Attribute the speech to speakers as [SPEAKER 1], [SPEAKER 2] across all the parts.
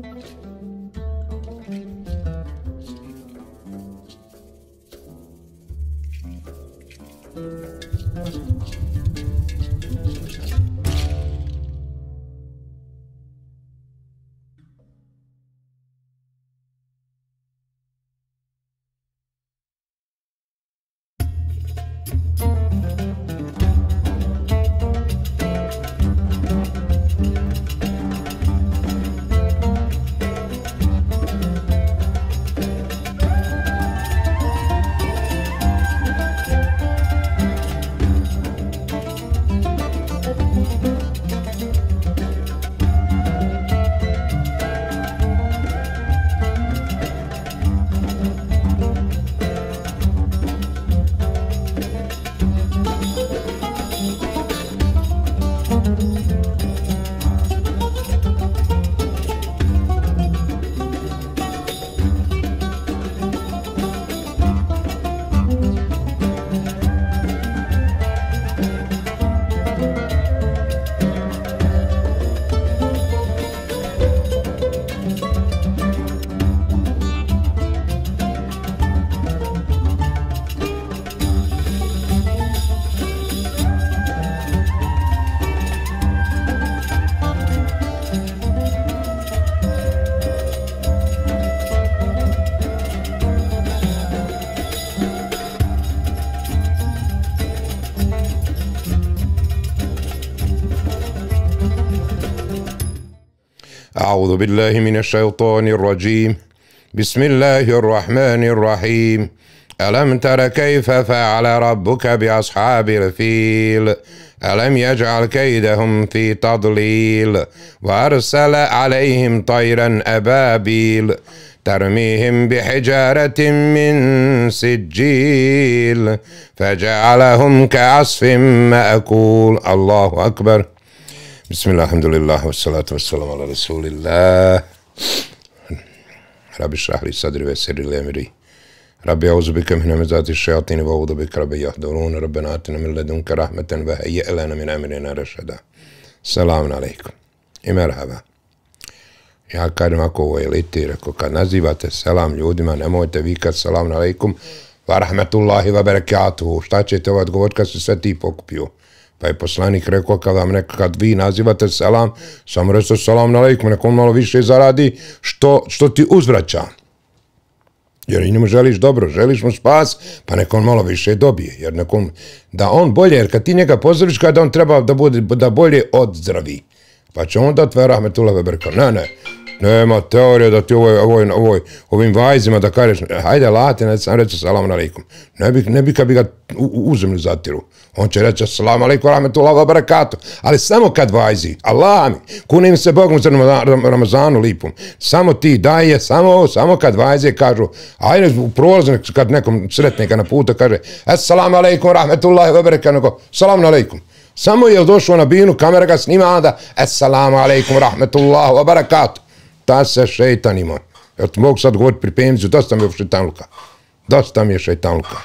[SPEAKER 1] أعوذ بالله من الشيطان الرجيم. بسم الله الرحمن الرحيم. ألم تر كيف فعل ربك بأصحاب الفيل ألم يجعل كيدهم في تضليل وأرسل عليهم طيرا أبابيل ترميهم بحجارة من سجيل فجعلهم كعصف مأكول. الله أكبر. بسم الله الحمد لله والصلاة والسلام على رسول الله. رب اشرح لي صدري ويسر لي أمري. ربي أعوذ بك من همزات الشياطين وأعوذ بك ربي يحضرون. ربنا آتنا من لدنك رحمة وهيئ لنا من أمرنا رشدا. Selam alaikum i merhaba. Ja kažem ako ovo je liti, rekao kad nazivate selam ljudima, nemojte vikat selam alaikum wa rahmetullahi wa barakatuhu. Šta ćete ovo odgovoriti kad se sve ti pokupio? Pa je poslanik rekao kad vi nazivate selam, samo recite selam alaikum, nek on malo više zaradi što ti uzvraća. Jer i njemu želiš dobro, želiš mu spas, pa nek on malo više dobije. Jer da on bolje, jer kad ti njega pozdraviš, kada on treba da bolje odzdravi. Pa će on dati rahmetullah veberka. Ne, nema teorija da ti ovim vajzima da kažeš, hajde late, ne sam reći salam alaikum. Ne bi kad bi ga u zemlju zatiru. On će reći salam alaikum, rahmetullah veberakatu. Ali samo kad vajzi, Allah mi, kunim se Bogom za Ramazanu lipom. Samo ti daje, samo kad vajze kažu, hajde u prolazu, kad nekom sretne ga na putu kaže, salam alaikum, rahmetullah veberakatu, salam alaikum. Samo je došao na binu, kamera ga snima, onda assalamu alaikum, rahmetullahu wa barakatuh. Ta se šeitan ima. Jel ti mogu sad govoriti pri penziju, dosta mi je šeitanluka. Dosta mi je šeitanluka.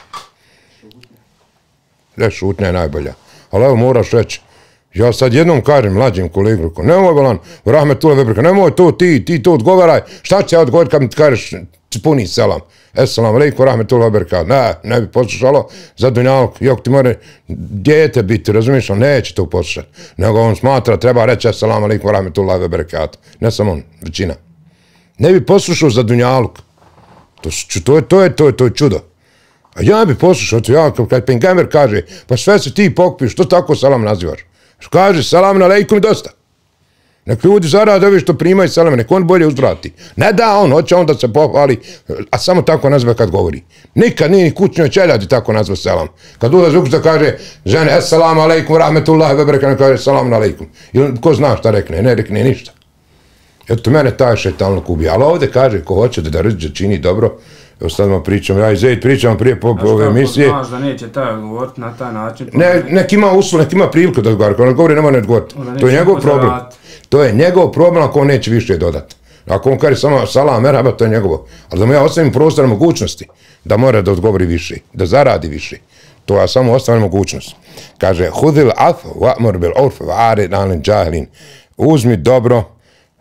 [SPEAKER 1] Šutnja je najbolja. Ali evo moraš reći, ja sad jednom kažem mlađim kolegu, nemoj bolan, rahmetullah wa barakatuh, nemoj to ti to odgovaraj. Šta će ja odgovoriti kad mi ti kažeš puni selam? Assalamu alaikum, rahmetullah wa barakatuh. Ne bi poslušalo za dunjaluk. Iako ti mora dijete biti, razumiješ, on neće to poslušati. Nego on smatra, treba reći assalamu alaikum, rahmetullah wa barakatuh. Ne samo on, većina. Ne bi poslušao za dunjaluk. To je čudo. A ja bi poslušao, kad pengamer kaže, pa sve se ti pokupiš, što tako salam nazivaš? Kaže salam alaikum i dosta. Nek ljudi zarade ovi što primaju salame, nek on bolje uzvrati. Ne da on, hoće on da se pohvali, a samo tako nazve kad govori. Nikad nije ni kućnjoj čeljadi tako nazve selam. Kad ulazi u kuću da kaže žene, assalamu alaikum, rahmetullahi wa barakatuh, kaže salamu alaikum. Ili ko zna šta rekne, ne rekne ništa. Eto, mene taj šeitanluk ubija. Ali ovdje kaže, ko hoće da rđe čini dobro, evo sad vam pričam, ja i Zejt pričam prije ove emisije.
[SPEAKER 2] Znaš da neće taj govoriti na taj način.
[SPEAKER 1] Nek ima uslov, nek ima priliku da odgovara. Kad on govori, nema ne odgovoriti. To je njegov problem. To je njegov problem ako on neće više dodati. Ako on kaže samo salam, merhaba, to je njegovo. Ali da mu ja ostavim prostor mogućnosti da mora da odgovori više, da zaradi više. To ja samo ostavim mogućnost. Kaže, hudil af, wa'mur bil urf, wa'arid anil džahilin. Uzmi dobro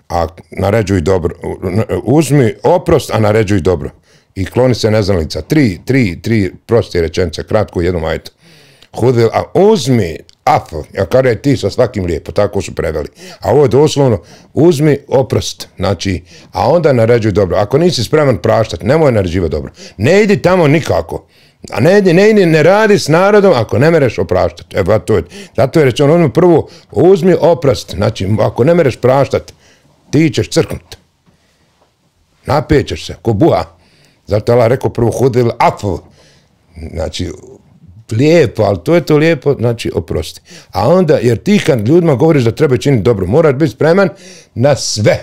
[SPEAKER 1] a naređuj dobro. Uzmi oprost, a naređuj dobro. I kloni se neznalica. Tri proste rečenice, kratko u jednom ajetu. Hudil, a uzmi af, ja kada je ti sa svakim lijepo, tako su preveli. A ovo je doslovno, uzmi oprost, znači, a onda naređuj dobro. Ako nisi spreman praštati, nemoj naređivati dobro. Ne idi tamo nikako. A ne radi s narodom ako ne mereš opraštati. Zato je rečeno prvo, uzmi oprost, znači, ako ne mereš praštati, ti ćeš crknuti. Napećeš se, ko buha. Zato je Allah rekao prvo hudil afu. Znači, lijepo, ali to je to lijepo, znači oprosti. A onda, jer ti kad ljudima govoriš da treba činiti dobro, moraš biti spreman na sve.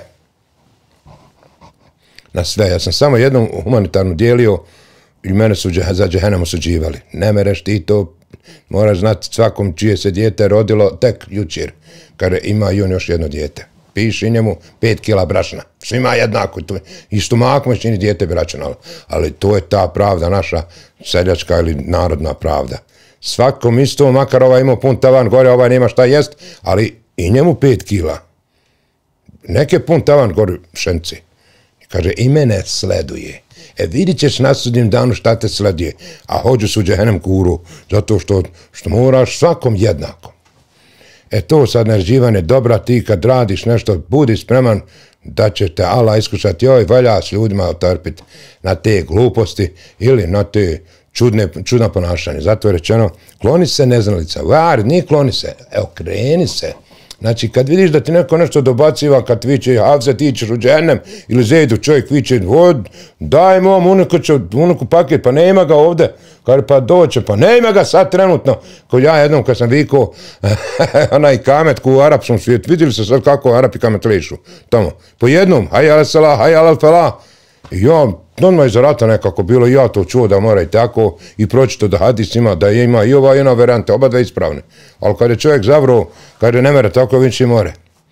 [SPEAKER 1] Na sve. Ja sam samo jednom humanitarno dijelio i mene su za džehennem osuđivali. Ne mereš ti to, moraš znati svakom čije se dijete rodilo tek jučer, kada ima i on još jedno dijete. Piši njemu 5 kila brašna. Svima jednako. I stomakom čini dijete bračan. Ali to je ta pravda naša seljačka ili narodna pravda. Svakom isto, makar ovaj imao pun tavan gore, ovaj nema šta jest, ali i njemu 5 kila. Neke pun tavan gore pšenice. Kaže, i mene sleduje. Vidit ćeš na sudnjem danu šta te sleduje. A hođu su u džehennem kuru. Zato što moraš svakom jednako. To sad naređivanje dobra, ti kad radiš nešto, budi spreman da će te Allah iskušati, joj, valja s ljudima otrpiti na te gluposti ili na te čudna ponašanja. Zato je rečeno, kloni se neznalica, nije kloni se, kreni se. Znači, kad vidiš da ti neko nešto dobaciva, kad viče Havze, ti ćeš u džehennem, ili Zejdu čovjek viče, daj mom unuku paket, pa nema ga ovde, pa doće, pa nema ga sad trenutno. Ko ja jednom kad sam vikao onaj kamet u arapskom svijetu, vidjeli se sad kako Arapi kamet lišu, tamo, po jednom, haj ala salah, haj ala falah, i ja, odmah iza rata nekako bilo, ja to čuo da mora i tako, i pročito da hadis ima, da ima i ova jedna varijanta, oba dve ispravne. Ali kad je čovjek zavrao, kad je ne mere, tako viće more.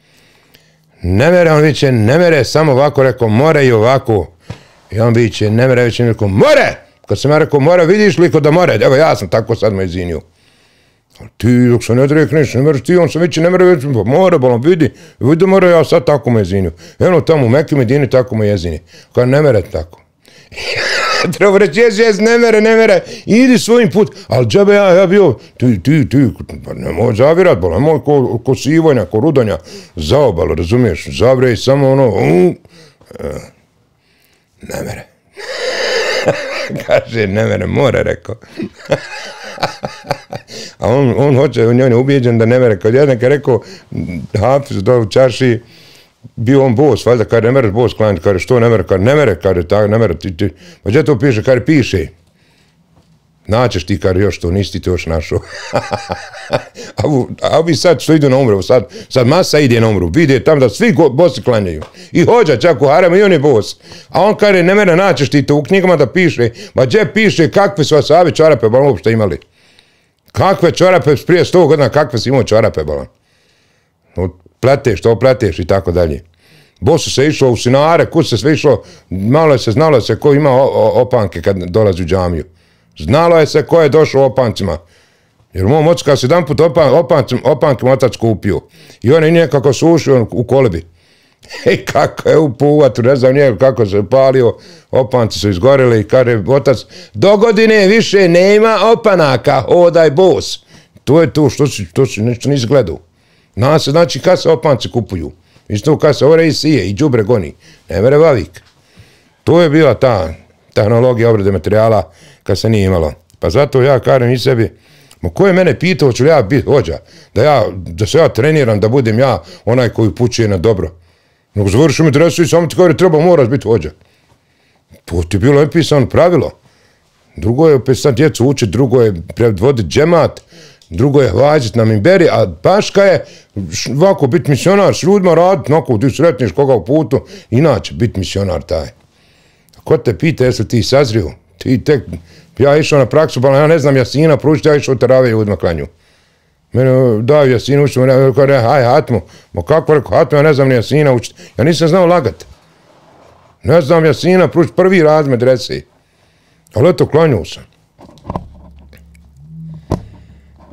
[SPEAKER 1] Ne mere, on viće, ne mere, samo ovako rekao, more i ovako. I on viće, ne mere, viće, rekao, more! Kad sam ja rekao, more, vidiš li ko da more? Evo, ja sam tako sad me izvinio. Ti, dok se ne odrekneš, ne mereš ti, on sam viće, ne mere, viće, more, bolam, vidi more, ja sad tako me izvinio. Eno tamo u Mekke Medini tako me jezini. Kad ne mere tako. Treba reći, jes, ne mere, idi svojim put, ali džabe ja bio, ti, nemoj zavirat, bola, nemoj ko sivojnja, ko rudanja, zaobalo, razumiješ, zavrej samo ono, ne mere. Kaže, ne mere, more, rekao. A on hoće, on je ubijeđen da ne mere, kad jedan je rekao, Hafiz dole u čarši, bio on bos, valjda, kada ne mereš bos klanjati, kada što ne mere, kada ne mere, pa gdje to piše, kada piše, naćeš ti, kada još to, nisi ti to još našao. A ovi sad što idu na umru, sad masa ide na umru, vide tam da svi bosi klanjaju, i hođa čak u haremu, i on je bos, a on kada ne mere, naćeš ti to u knjigama da piše, ma gdje piše kakve su asabi čarape, balan, uopšte imali, kakve čarape, prije 100 godina, kakve si imao čarape, balan. Pleteš i tako dalje. Bosu se išlo u sinare, kud se sve išlo, malo se znalo se ko ima opanke kad dolazi u džamiju. Znalo je se ko je došao opancima. Jer u mom ocu kad se jedan put opanke otac kupio. I on je nekako sušio u kolebi. I kako je upuvat, ne znam nije kako se upalio, opanci su izgorili i kaže otac, do godine više nema opanaka, hodaj bos. To je to što nešto nisi gledao. Znači kad se opanci kupuju, isto kad se ore i sije i đubre goni, ne mere vavik. To je bila ta tehnologija obrade materijala kad se nije imalo. Pa zato ja kažem i sebi, ko je mene pitao ću li ja biti hođa, da se ja treniram, da budem ja onaj koji upućuje na dobro. Nego završi mi dresu i samo ti kaže treba moraš biti hođa. To ti je bilo napisano pravilo. Drugo je opisati djecu učiti, drugo je predvoditi džemat, drugo je vađiti na minberi, a paška je ovako biti misionar, s ljudima raditi, onako ti sretniš koga u putu, inače biti misionar taj. Ko te pita jesi li ti sazrio? Ti tek, ja išao na praksu, pa ja ne znam jasina pručiti, ja išao terave ljudima klanju. Mene daju jasinu učiti, kaže, haj hatmu, ma kako rekao hatmu, ja ne znam ni jasina učiti, ja nisam znao lagati. Ne znam jasina pručiti, prvi raz medrese. Ali eto, klanju sam.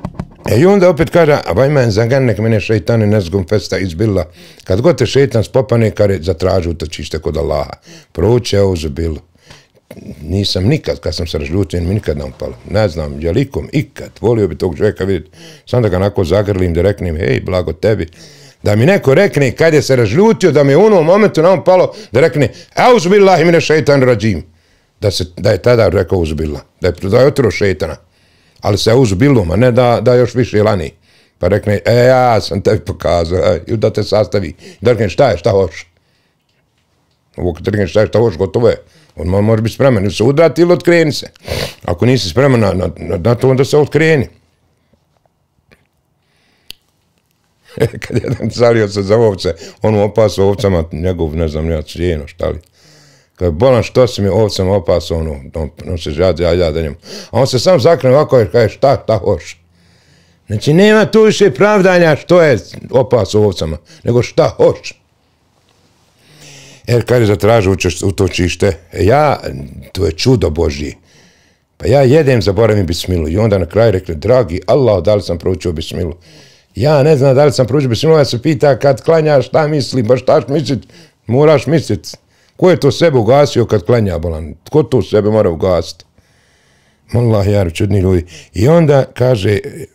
[SPEAKER 1] I onda opet kaže, a vajman zagannek mene šeitani nezgum festa izbila. Kad god te šeitan spopane, kare zatraži utočište kod Allaha. Proće auzubilu. Nisam nikad, kad sam se razljutio, mi nikad ne upalo. Ne znam, je li ikom, ikad. Volio bi tog čovjeka vidjeti. Sam da ga onako zagrlim, da reknem, hej, blago tebi. Da mi neko rekne, kad je se razljutio, da mi je u onom momentu na palo, da rekne, auzubillahi mine šeitan rađim. Da je tada rekao auzubillah. Da je otro šeitana. Ali se auzubilum, a ne da još više lani. Pa rekne, ja sam tebi pokazao, da te sastavi. Da rekne, šta hoš? Ovo kad rekne, šta hoš, gotovo je. On može biti spreman, ili se udrati ili otkreni se. Ako nisi spreman na to, onda se otkreni. Kad jedan cario se za ovce, on mu opasao ovcama njegov, ne znam, ja cijeno, šta li. Kad je bolan, što si mi ovcama opasao, on se žada njemu. A on se sam zakne ovako i kaže, šta hoš? Znači, nema tu više pravdanja što je opasao ovcama, nego šta hoš. Jer kad je zatražio utočište, to je čudo Božji. Pa ja jedem, zaboravim bismilu. I onda na kraju rekli, dragi Allah, da li sam proučio bismilu? Ja ne znam da li sam proučio bismilu, ja se pita kad klanjaš, šta misli, baš šta mislit, moraš mislit. Ko je to sebe ugasio kad klanja, bolan? Ko to sebe mora ugasiti? Mallah, jaru, čudni ljudi. I onda kaže,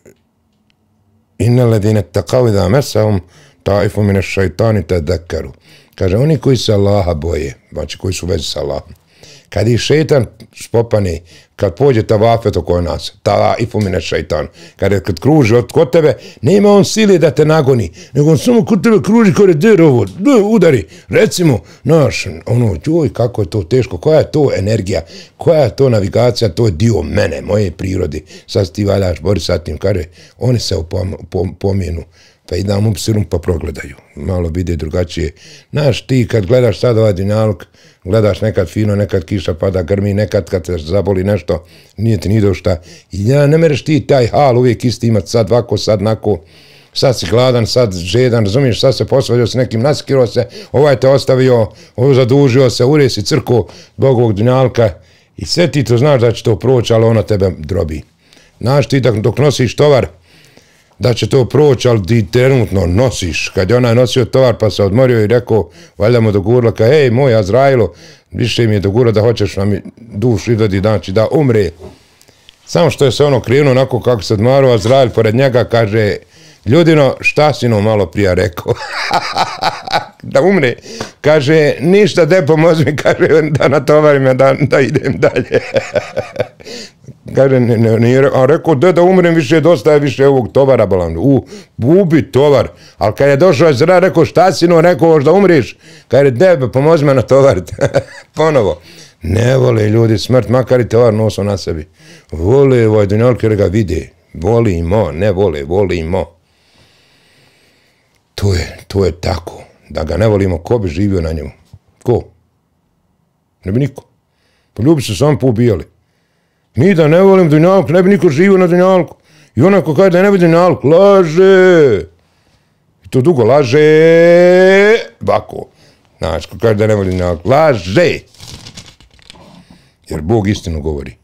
[SPEAKER 1] inna ledine taqav idha mesahum taifu mine šaitani tadakkaru. Kaže, oni koji se Allaha boje, znači koji su u vezi sa Allahom, kad ih šeitan spopane, kad pođe tavafet oko nas, taifu mine šeitan, kad kruži kod tebe, nema on sile da te nagoni, nego on samo kod tebe kruži kod ovo, udari, recimo, joj, kako je to teško, koja je to energija, koja je to navigacija, to je dio mene, moje prirode, sad ti valjaš bori sa tim, kaže, oni se pomijenu, pa idam upsirum pa progledaju, malo vide drugačije. Znaš, ti kad gledaš sad ovaj dunjaluk, gledaš nekad fino, nekad kiša pada, grmi, nekad kad te zaboli nešto, nije ti ni do šta. I ne mereš ti taj hal uvijek isti imati, sad ovako, sad nako, sad si gladan, sad žedan, razumiješ, sad se posvađao s nekim, naskirao se, ovaj te ostavio, zadužio se, ure si crko zbog ovog dunjalka i sve ti to znaš da će to proći, ali ona tebe drobi. Znaš ti dok nosiš tovar, da će to proći, ali ti trenutno nosiš. Kad je onaj nosio tovar pa se odmorio i rekao, valjda mu dogurla, kao, hej, moj Azrailo, više mi je dogurla da hoćeš nam dušu izvedi, znači da umre. Samo što je se ono krenuo, onako kako se odmarao, Azrail pored njega kaže, ljudino, šta si no malo prije rekao? Da umre. Kaže, ništa, de pomozi mi, kaže, da natovarim ja, da idem dalje. Kaže, a rekao, da umrem više, dosta je više ovog tovara, balan. Ubi tovar. Ali kad je došao Azrail, rekao, šta si no, rekao, da umriš? Kaže, de, pomozi me natovariti. Ponovo. Ne vole ljudi smrt, makar i tovar nosu na sebi. Vole ovaj dunjalk jer ga vide. Volimo, ne vole, volimo. To je tako. Da ga ne volimo, ko bi živio na njemu? Ko? Ne bi niko. Pa ljubi se sami poubijali. Mi da ne volim dunjalku, ne bi niko živio na dunjalku. I onako kaže da ne bi dunjalku, laže. I to dugo laže. Bako. Znaš, ko kaže da ne voli dunjalku, laže. Jer Bog istinu govori.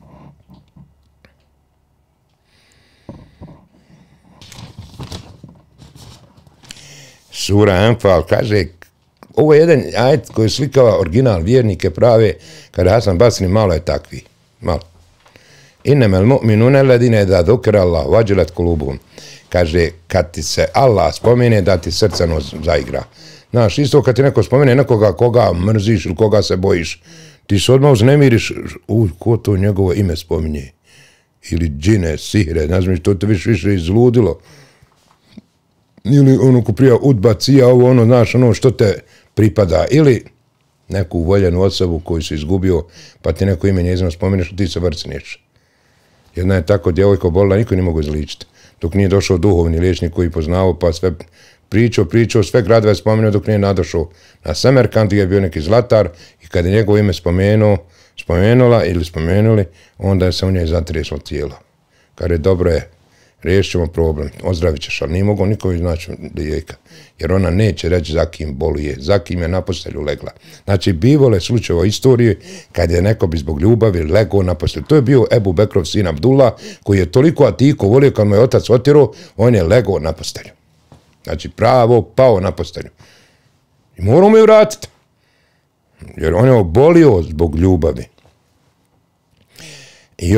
[SPEAKER 1] Sura Anfal kaže, ovo je jedan ajet koji slikava original vjernike prave, kada Hasan Basri malo je takvi. Malo. Innemel mu'minune ledine da dhukra Allah, vađilat kulubuhum. Kaže, kad ti se Allah spomene, da ti srcano zaigra. Znaš, isto kad ti neko spomene nekoga koga mrziš ili koga se bojiš, ti se odmah uznemiriš, ko to njegovo ime spominje? Ili džine, sihre, ne znam, to te više izludilo. Ili ono ko prija udbacija, ovo ono, znaš, ono što te pripada. Ili neku voljenu osobu koju si izgubio, pa ti neko ime njezino spominješ, ti se vrcneš. Jedna je tako djevojka obolila, niko ne mogu izličiti. Dok nije došao duhovni liječnik koji poznao, pa sve pričao, sve gradove je spomenuo dok nije nadošao na Semerkant gdje je bio neki zlatar i kad je njegovo ime spomenula ili spomenuli, onda je se u njej zatreslo tijelo. Kaže, dobro je, riješit ćemo problem, ozdravit ćeš, ali nije mogao niko iznaći lijeka, jer ona neće reći za kim boluje, za kim je na postelju legla. Znači, bivole slučajeva istorije kad je neko bi zbog ljubavi legao na postelju. To je bio Ebu Bekrov sin Abdullah, koji je toliko Atiku volio kad mu je otac otirao, on je legao na postelju. Znači, pravo pao na postelju. I moramo ju vratiti. Jer on je obolio zbog ljubavi. I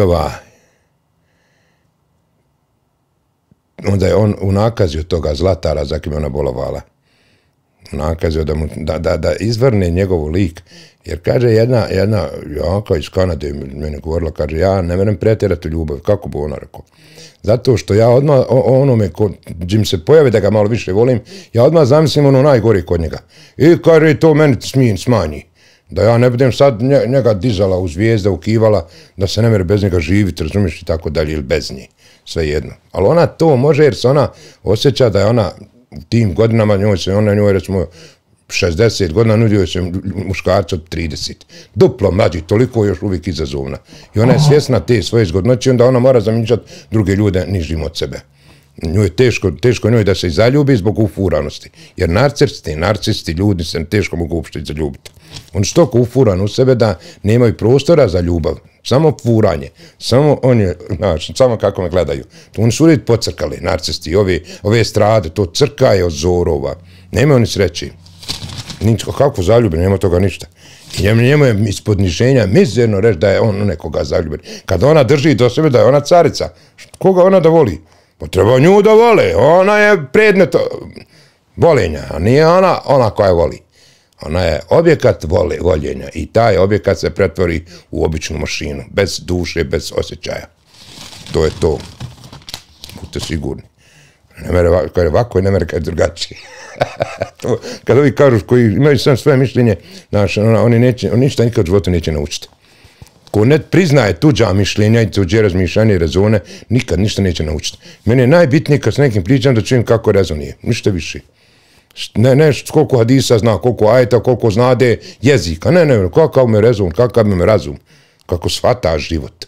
[SPEAKER 1] onda je on unakazio toga zlatara za kim je ona bolovala. Unakazio da izvrne njegov lik. Jer kaže jedna jaka iz Kanade meni govorila, kaže, ja ne merem pretjerati ljubav. Kako bi ona rekao? Zato što ja odmah onome, gdje mi se pojavi da ga malo više volim, ja odmah zamislim ono najgore kod njega. I kaže, to meni smanji. Da ja ne budem sad njega dizala u zvijezda, ukivala, da se ne mere bez njega živiti, razumiješ, i tako dalje, ili bez nje, sve jedno. Ali ona to može jer se ona osjeća da je ona u tim godinama, njoj recimo 60 godina, nudio se muškarca od 30. Duplo mlađi, toliko još uvijek izazovna. I ona je svjesna te svoje zgodnoće, onda ona mora zamišljati druge ljude nižim od sebe. Njoj je teško njoj da se zaljubi zbog ufuranosti. Jer narcisti ljudi se teško mogu uopšte zaljubiti. Oni su toliko ufurani u sebe da nemaju prostora za ljubav. Samo furanje. Samo kako me gledaju. Oni su uvijek pocrkali, narcisti. Ove strade, to crkaje od zorova. Nema oni sreći. Kako zaljubi, nema toga ništa. I njemu je iz podniženja mizerno reći da je on nekoga zaljubljen. Kad ona drži do sebe da je ona carica, koga ona da voli? Pa treba nju da vole, ona je predmet volenja, a nije ona koja voli. Ona je objekat voljenja i taj objekat se pretvori u običnu mašinu, bez duše, bez osjećaja. To je to. Budite sigurni. Kad je ovako, ne mere kad je drugačije. Kad ovi kažu koji imaju sam svoje mišljenje, oni ništa nikad u životu neće naučiti. Ko ne priznaje tuđa mišljenja i tuđe razmišljanje i rezone, nikad ništa neće naučiti. Meni je najbitnije kad s nekim pričam da čujem kako rezonije, ništa više. Ne koliko hadisa zna, koliko ajeta, koliko znade jezika, ne, kakav me rezon, kakav me razum, kako shvata život.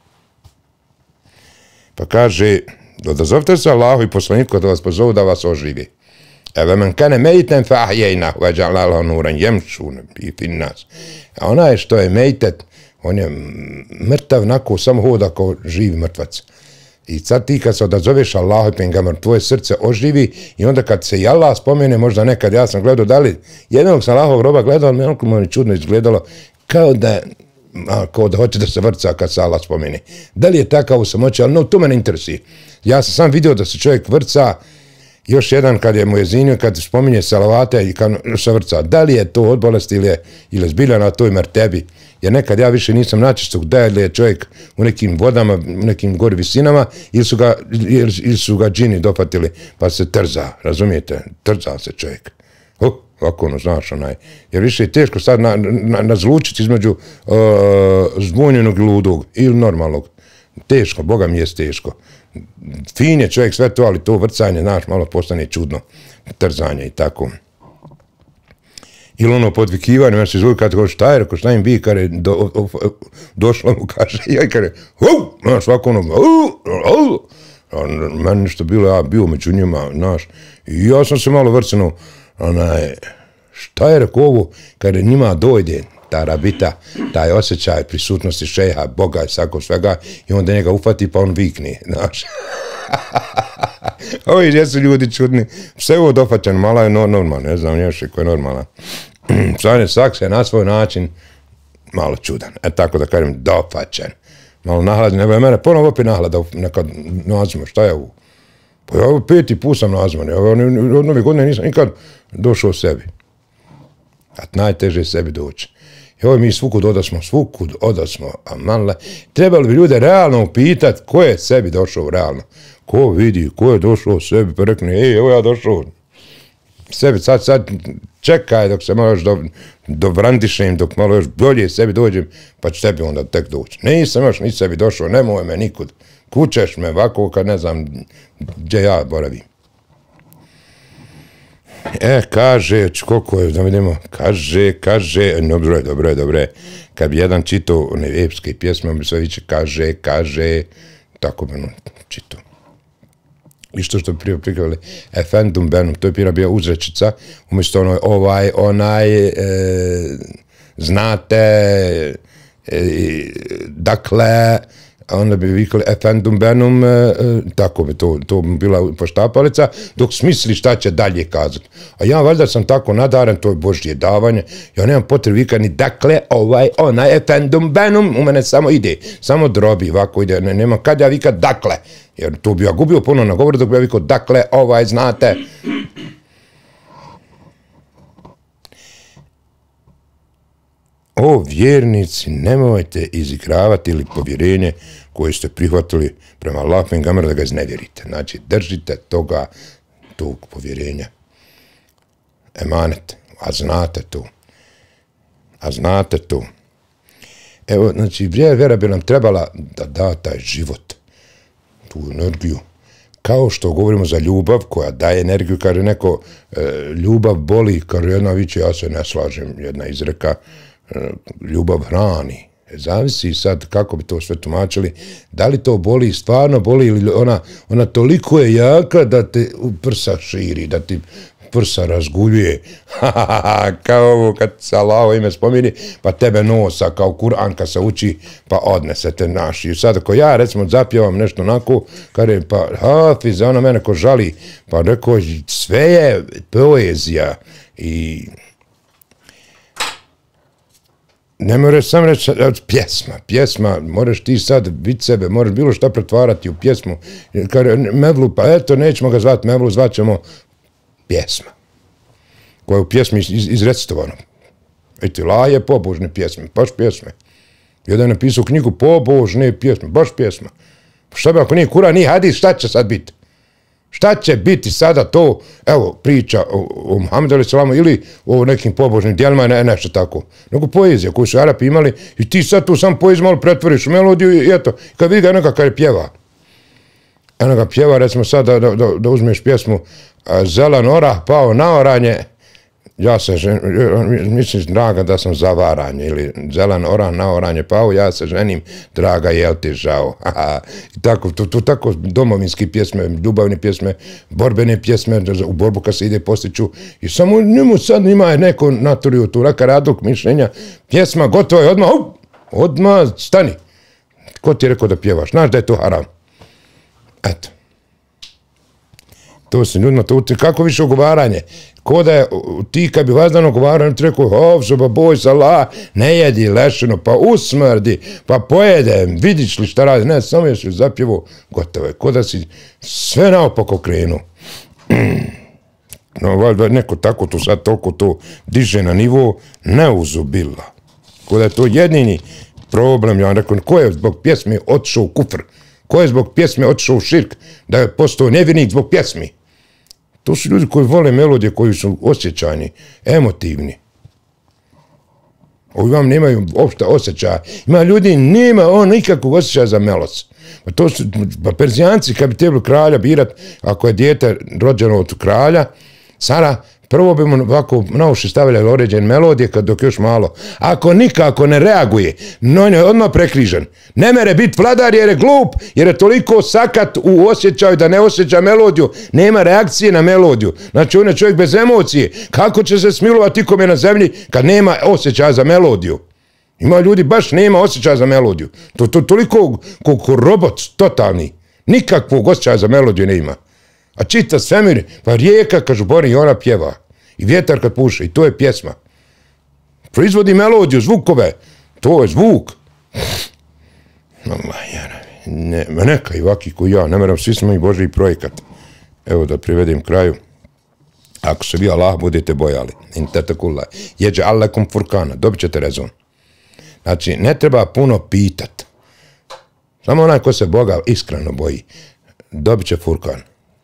[SPEAKER 1] Pa kaže, odazovite se Allahu i poslaniku da vas pozovu da vas oživi. Evo men kane mejten fa ahjejnahu wa ja'alna nuran yamshuna fi nas. A onaj što je mejtet, on je mrtav, nako samo hoda kao živi mrtvac. I sad ti kad se odazoveš Allahu i pengamar, tvoje srce oživi i onda kad se i Allah spomene, možda nekad ja sam gledao, da li jednog sam Allahovog roba gledao, ali mi je čudno izgledalo, kao da hoće da se vrca kad se Allah spomene. Da li je takav u samoći, ali no, to me ne interesuje. Ja sam sam vidio da se čovjek vrca, još jedan kad je mu jezinio, kad spominje salavate i kad se vrca. Da li je to od bolesti ili zbilja na toj mertebi? Jer nekad ja više nisam načisto da li je čovjek u nekim vodama, u nekim gori visinama ili su ga džini dopatili pa se trza, razumijete? Trza se čovjek. Ovako ono, znaš, jer više je teško sad nazlučiti između zbunjenog i ludog ili normalnog. Teško, Boga mi je teško. Fin je čovjek sve to, ali to vrcanje, znaš, malo postane čudno. Trzanje i tako. Ili ono podvikivanje, ja se zove kad kaže šta je, rekao šta im vi, kada došlo mu, kaže, ja kaže, znaš, svako ono, meni nešto bilo, ja bio među njima, znaš, i ja sam se malo vrcano, šta je, rekao ovo, kada njima dojde ta rabita, taj osjećaj prisutnosti šeha, Boga i svakog svega, i onda njega ufati pa on vikne, znaš. Ovi jesu ljudi čudni, sve ovo dofaćan, mala je normalna, ne znam još ko je normalna. Svak se na svoj način malo čudan, tako da kažem dofaćan. Malo nahlađen, evo je mene ponovo opet nahlada, nekad nazimo, šta je ovo? Pa ja 5. put sam nazvan, od nove godine nisam nikad došao sebi. A najteže je sebi doći. I ovo mi svukud odasmo, a manle. Trebali bi ljude realno upitati ko je sebi došao realno. Ko vidi, ko je došao sebi, pa rekne, evo ja došao sebi, sad čekaj dok se malo još dovrandišem, dok malo još bolje sebi dođem, pa ću sebi onda tek doći. Nisam još ni sebi došao, nemoj me nikud. Kućeš me ovako kad ne znam gdje ja boravim. Kaže, koliko je, da vidimo, kaže, dobro, kad bi jedan čitao one epske pjesme, on bi sve više kaže, tako bi ono čitao. isto što bi prije prikavili Efendum Benum, to je prije bio uzrečica, umjesto onaj, znate, dakle, onda bi vikali Efendum Benum, tako bi to bila poštapalica, dok smisli šta će dalje kazati. A ja valjda sam tako nadaren, to je Božje davanje, ja nemam potrebe vikati ni dakle, onaj Efendum Benum, u mene samo ide, samo drobi, ovako ide, nema kad ja vikat dakle, jer to bi ja gubio puno na govoru dok bi ja vikao dakle, znate. O vjernici, nemojte izigravati ili povjerenje koje ste prihvatili prema Allahu Pejgamberu da ga iznevjerite. Znači, držite tog povjerenja. Emanet, a znate to. Evo, znači, vjera bi nam trebala da da taj život, tu energiju. Kao što govorimo za ljubav koja daje energiju, kaže neko, ljubav boli, kaže jedna viče, ja se ne slažem, jedna izreka, ljubav hrani. Zavisi sad kako bi to sve tumačili, da li to boli, stvarno boli ili ona toliko je jaka da te prsa širi, da ti prsa razguljuje. Kao ovo kad se Allahovo ime spomini, pa tebe nosa, kao Kur'an kad se uči, pa odnese te naši. I sad ako ja recimo zapjevam nešto onako, kaže pa Hafiz, ona mene ko žali, pa rekao sve je poezija i ne moraš sam reći pjesma, moraš ti sad biti sebe, moraš bilo šta pretvarati u pjesmu. Kaže, Mevlu, pa eto, nećemo ga zvati Mevlu, zvat ćemo pjesma. Koja je u pjesmi izrecitovana. Eti, laje pobožne pjesme, baš pjesme. Jedan je napisao knjigu pobožne pjesme, baš pjesma. Šta bi ako nije Kur'an, nije hadis, šta će sad biti? Šta će biti sada to, evo, priča o Muhammedu a.s. ili o nekim pobožnim dijelima, nešto tako. Nego poezija koju su Arapi imali i ti sad tu sam poeziju malo pretvoriš u melodiju i eto, kad vidi ga jednoga kada pjeva. Jednoga pjeva, recimo sad da uzmeš pjesmu Zelan orah pao na oranje, ja se mislim, draga, da sam za varanje, ili zelan orah na oranje pao, ja se ženim, draga, jel ti žao. I tako domovinske pjesme, ljubavne pjesme, borbene pjesme, u borbu kad se ide postiću, i samo njemu sad ima neko naturio tu rakaraduk mišljenja, pjesma gotova je odmah stani. Ko ti je rekao da pjevaš? Znaš da je to haram. Eto. To se ljudima, kako više ogovaranje? Ko da je ti kad bi vazdano ogovarano ti rekao, Havzoba, boj se Allah, ne jedi lešino, pa usmrdi, pa pojede, vidiš li šta radi, ne, samo jesi zapjevo, gotovo je, ko da si sve naopako okrenuo. No, valjda neko tako to sad toliko to diže na nivo neuzubila. Ko da je to jedini problem, ja vam rekao, ko je zbog pjesme otišao u kufr? Ko je zbog pjesme otišao u širk, da je postao nevjernik zbog pjesmi? To su ljudi koji vole melodije, koji su osjećajni, emotivni. Ovi vam nemaju opšte osjećaja. Ima ljudi, nema nikakvog osjećaja za melost. Pa Perzijanci, kad bi trebali kralja birat, ako je dijete rođeno od kralja, Sara, prvo bi mu ovako na uši stavili određene melodije dok još malo. Ako nikako ne reaguje, on je odmah prekrižen. Ne mere biti vladar jer je glup, jer je toliko sakat u osjećaju da ne osjeća melodiju. Nema reakcije na melodiju. Znači on je čovjek bez emocije. Kako će se smilovati ikome na zemlji kad nema osjećaja za melodiju? Ima ljudi baš nema osjećaja za melodiju. To toliko ko robot totalni. Nikakvog osjećaja za melodiju ne ima. A čita svemir, pa rijeka, kažu Bori, i ona pjeva. I vjetar kad puše, i to je pjesma. Proizvodi melodiju, zvukove. To je zvuk. Neka i ovaki koji ja, ne meram, svi smo i Božji projekat. Evo da privedem kraju. Ako se vi Allah budete bojali, jeđe Allakum furkana, dobit ćete rezon. Znači, ne treba puno pitat. Samo onaj ko se Boga iskreno boji, dobit će furkan.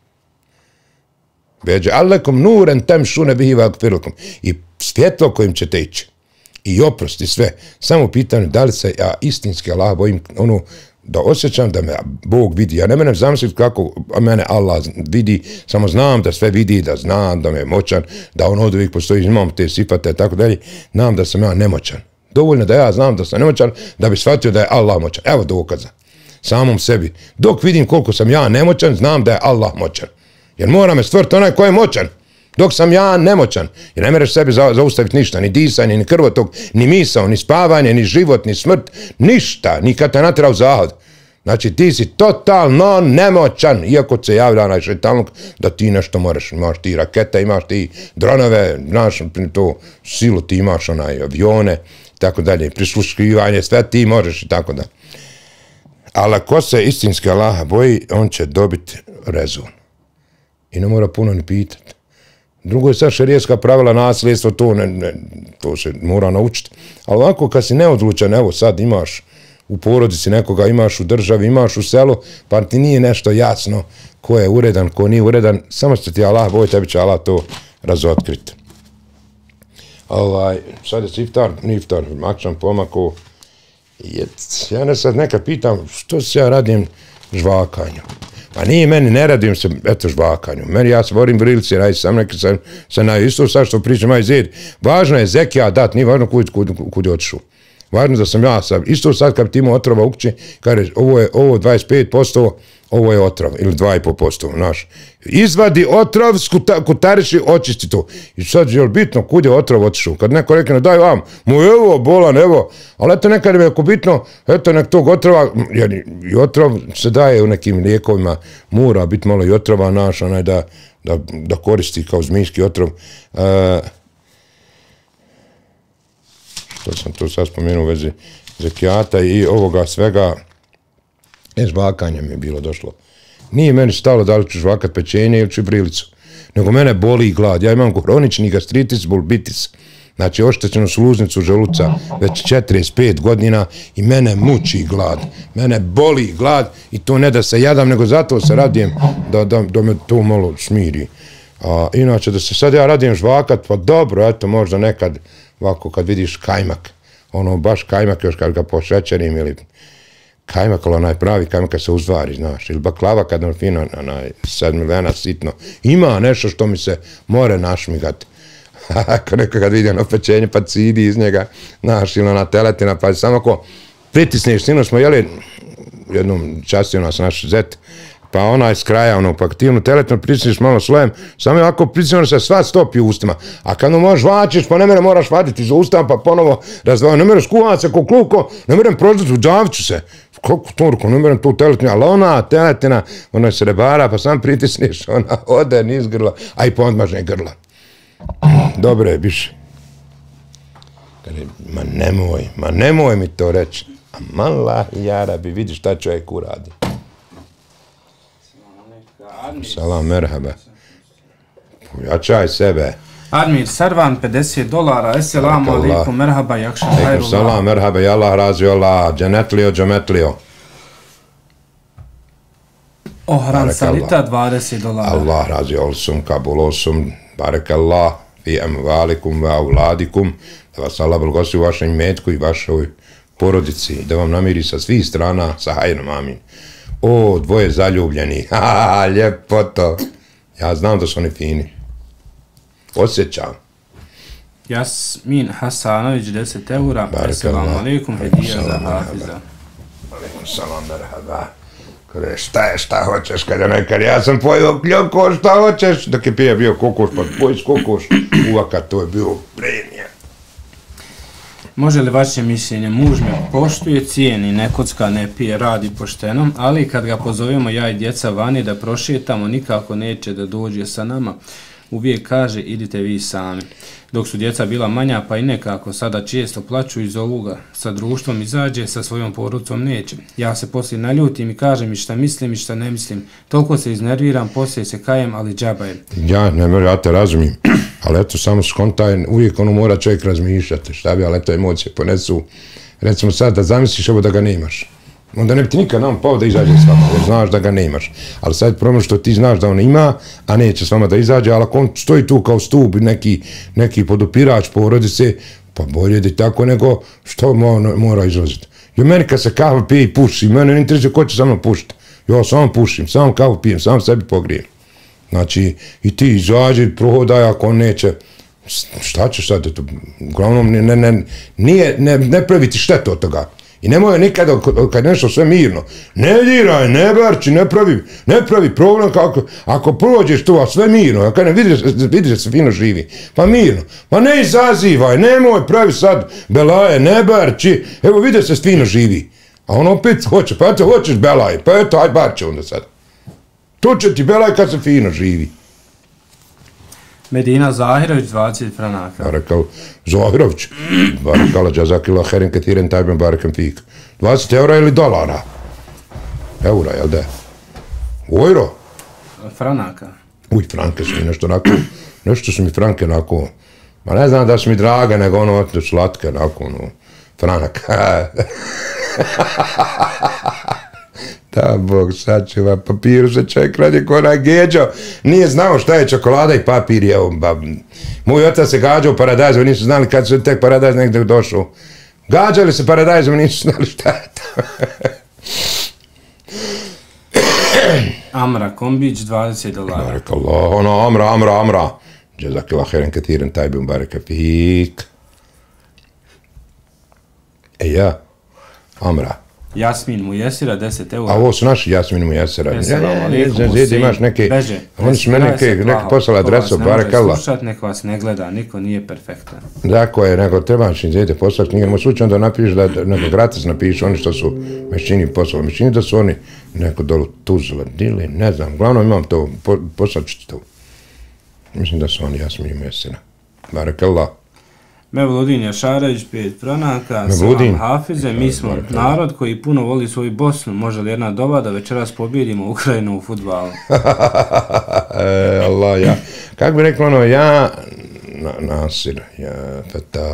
[SPEAKER 1] Veđe Allakum nuren temšune bihi vagfirukum. I svjetlo kojim ćete ići. I oprosti sve. Samo pitanje da li se ja istinski Allah bojim da osjećam da me Bog vidi. Ja ne menem zamisliti kako mene Allah vidi, samo znam da sve vidi, da znam da me je moćan, da on od uvijek postoji, imam te sifate i tako dalje, znam da sam ja nemoćan. Dovoljno da ja znam da sam nemoćan, da bi shvatio da je Allah moćan. Evo dokaza. samom sebi. Dok vidim koliko sam ja nemoćan, znam da je Allah moćan. Jer mora me stvoriti onaj ko je moćan. Dok sam ja nemoćan. Jer ne mereš sebi zaustaviti ništa. Ni disanje, ni krvotok, ni misao, ni spavanje, ni život, ni smrt. Ništa. Nikad te naterao zahod. Znači ti si totalno nemoćan. Iako se javlja onaj šejtanluk da ti nešto moraš. Imaš ti rakete, imaš ti dronove, znaš to silu, ti imaš onaj avione, tako dalje, prisluškivanje, sve ti možeš i tako da. Ali ako se istinski Allaha boji, on će dobiti rezon. I ne mora puno ni pitati. Drugo je sad šerijska pravila, nasljedstvo, to se mora naučiti. Ali ovako kad si neodlučan, evo sad imaš u porodici nekoga, imaš u državi, imaš u selu, pa ti nije nešto jasno ko je uredan, ko nije uredan, samo što ti Allah boji, tebi će Allah to razotkriti. Sad je iftar, akšam pomako. Ja ne sad nekad pitam što se ja radim žvakanju. Pa nije meni, ne radim se, eto, žvakanju. Meni, ja se borim vrilici, radi sam neki sam na isto sad što pričam, aj zid. Važno je zekija dat, nije važno kud je otišao. Važno da sam ja sad, isto sad kad ti imao otrova u kući, kaže, ovo 25%, ovo je otrov, ili 2,5%, znaš. Izvadi otrov, kutariši, očisti to. I sad je bitno kud je otrov otišao. Kad neko rekne, daj vam, evo, bolan, evo, ali eto nekad je bitno, eto nek tog otrova, jer i otrov se daje u nekim lijekovima, mora biti malo i otrova naš, onaj da koristi kao zmijski otrov. Što sam to sad spomenuo u vezi zekijata i ovoga svega, žvakanje mi je bilo došlo. Nije meni stalo da li ću žvakat pečenje ili ću brilicu, nego mene boli glad. Ja imam hronični gastritis, bulbitis, znači oštećenu sluznicu želuca već 45 godina i mene muči glad. Mene boli glad i to ne da se jadam, nego zato se radim da me to malo smiri. Inače da se sad ja radim žvakat, pa dobro, eto možda nekad ovako kad vidiš kajmak, ono baš kajmak još kad ga pošećerim ili kajmak, ali onaj pravi kajmak kad se uzvari, znaš, ili baklava kad on fino, onaj sedmilena sitno, ima nešto što mi se more našmigati. Ako neko kad vidi ono pečenje pa cidi iz njega, znaš, ili ona teletina, pa samo ako pritisneš, sino smo jeli jednom častio nas naš zet, pa onaj s kraja, ono, pa ti onu teletinu pritisniš malo slojem, samo ako pritisniš se sva stopi u ustima, a kad možeš vačiš, pa ne mene moraš vaditi za ustava, pa ponovo razdvajati, ne mereš kuhati se ko kluko, ne merem proždati, udavit ću se, kako to, ne merem tu teletinu, ali ona teletina, ona se rebara, pa sam pritisniš, ona ode niz grla, a i podmažne grla. Dobro je, biše. Ma nemoj mi to reći, a mala jara bi vidiš šta čovjek uradi. Salam, merhaba. Pojačaj sebe.
[SPEAKER 2] Admir Sarvan, $50. Esselamu alaikum, merhaba, jakša, hajrullah.
[SPEAKER 1] Salam, merhaba, jallah, razi Allah, džametlio.
[SPEAKER 2] Ohran Salita, $20.
[SPEAKER 1] Allah razi olsum, kabulosum, barakallah, fi amvalikum, va auladikum, da vas Allah blagoslov u vašem imetku i vašoj porodici, da vam namiri sa svih strana, sa hajrom, amin. O, dvoje zaljubljeni, lijepo to. Ja znam da su oni fini. Osjećam.
[SPEAKER 2] Jasmin Hasanović, €10. Assalamu alaikum, hedija za Hafiza.
[SPEAKER 1] Alaikum salam, merhaba. Kaže, šta hoćeš, kada nekad, ja sam pojeo kljoko, šta hoćeš? Dok je pije bio kokoš, pa poješ kokoš, uvaka, to je bio premija.
[SPEAKER 2] Može li vaše mišljenje, muž me poštuje, cijeni, ne kocka, ne pije, radi pošteno, ali kad ga pozovemo ja i djeca vani da prošetamo, nikako neće da dođe sa nama. Uvijek kaže, idite vi sami. Dok su djeca bila manja, pa i nekako sada često plaću iz ovoga. Sa društvom izađe, sa svojom porodicom neće. Ja se poslije naljutim i kažem i šta mislim i šta ne mislim. Toliko se iznerviram, poslije se kajem, ali džaba je.
[SPEAKER 1] Ja te razumijem, ali eto, samo skontaj, uvijek ono mora čovjek razmišljati, šta bi, ali eto, emocije ponesu. Recimo sad da zamisliš ovo da ga nemaš. Onda ne bi ti nikad nam pao da izađe s vama, jer znaš da ga nemaš. Ali sad problem što ti znaš da on ima, a neće s vama da izađe, ali ako on stoji tu kao stup, neki podupirač porodice, pa bolje da je tako nego što mora izlaziti. Jer meni kad se kava pije i puši, mene ne interesuje ko će sa mnom pušiti. Ja samo pušim, samo kavu pijem, samo sebi pogrijem. Znači, i ti izađi, prohodaj, ako on neće, šta ćeš sad? Uglavnom, ne pravi ti štetu od toga. I nemoj nikada, kad nešto sve mirno, ne diraj, ne barči, ne pravi problem ako prođeš tu, a sve mirno, a kad ne vidiš da se fino živi, pa mirno, pa ne izazivaj, nemoj pravi sad belaje, ne barči, evo vidi da se fino živi. A on opet hoće, pa eto hoćeš belaje, pa eto, aj barči onda sad. Tu će ti belaj kad se fino živi.
[SPEAKER 2] Medina Zahirović, 20 franaka.
[SPEAKER 1] Barakal Zahirović, barakala džazakila herin ketiren tajben barakem fik. 20 eura ili dolara? Eura, jel da? Euro?
[SPEAKER 2] Franaka.
[SPEAKER 1] Uj, franke su mi nešto su mi franke onako, ma ne znam da su mi draga, nego ono slatke, onako, franaka. Da, Bog, sačuva, papiru se čovjek radi ko onaj geđo, nije znao šta je čokolada i papir, evo, moj otac se gađao paradajzom, nisu znali kad su tek paradajz negdje došao. Gađali se paradajzom, nisu znali šta je to.
[SPEAKER 2] Amra Kombić, $20.
[SPEAKER 1] Barakallah, ono, Amra. Jazakillah khairan katiran tajbun baraka fik. Ja, Amra.
[SPEAKER 2] Jasmin Mujesira, 10 eura.
[SPEAKER 1] A ovo su naši Jasmin Mujesira.
[SPEAKER 2] Ja,
[SPEAKER 1] imaš neke, oni su meni neke poslali adresu, barakallah.
[SPEAKER 2] Nek vas ne gleda, niko nije perfektan.
[SPEAKER 1] Tako je, nego trebaš im zete poslati knjige, mo slučajno da napiš, nego gratis napišu, oni što su mešćini poslali. Mešćini da su oni neko dolu Tuzla, Dili, ne znam, uglavnom imam to, poslat ću to. Mislim da su oni Jasmin Mujesira. Barakallah.
[SPEAKER 2] Mevludin Jašarević, 5 franaka, Salam Hafize, mi smo narod koji puno voli svoju Bosnu, može li jedna doba da večeras pobjedimo Ukrajinu u fudbalu?
[SPEAKER 1] Allah, ja, kako bi rekao ono, ja, Nasir, ja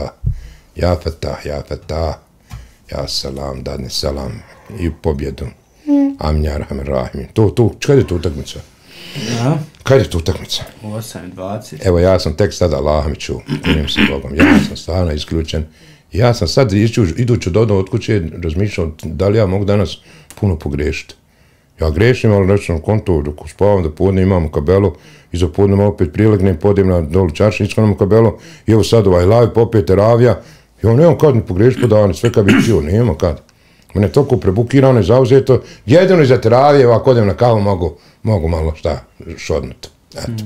[SPEAKER 1] Fatah, ja salam, dadni salam i pobjedu. Amin, ja rahman rahim. Kada je to utakmica?
[SPEAKER 2] Ja.
[SPEAKER 1] Kada je to utakmica?
[SPEAKER 2] 8:20.
[SPEAKER 1] Evo, ja sam tek sada, Allah mi ću, kunim se Bogom, ja sam stvarno isključen. Ja sam sad, iduću dodao od kuće, razmišljao da li ja mogu danas puno pogrešiti. Ja grešim, ali reći na konto, dok spavam da podne imamo kabelu, iza podne opet prilegnem, podijem na dolu čaršin, iskonam kabelu, i evo sad ovaj live, popet teravija, i on nemam kad mi pogrešiti po dani, sve kad bi htio, nema kad. Mene je toliko prebukirano i zauzeto, jedino iza teravije, ako odem na kavu, mogu malo šta šodnuti. Eto.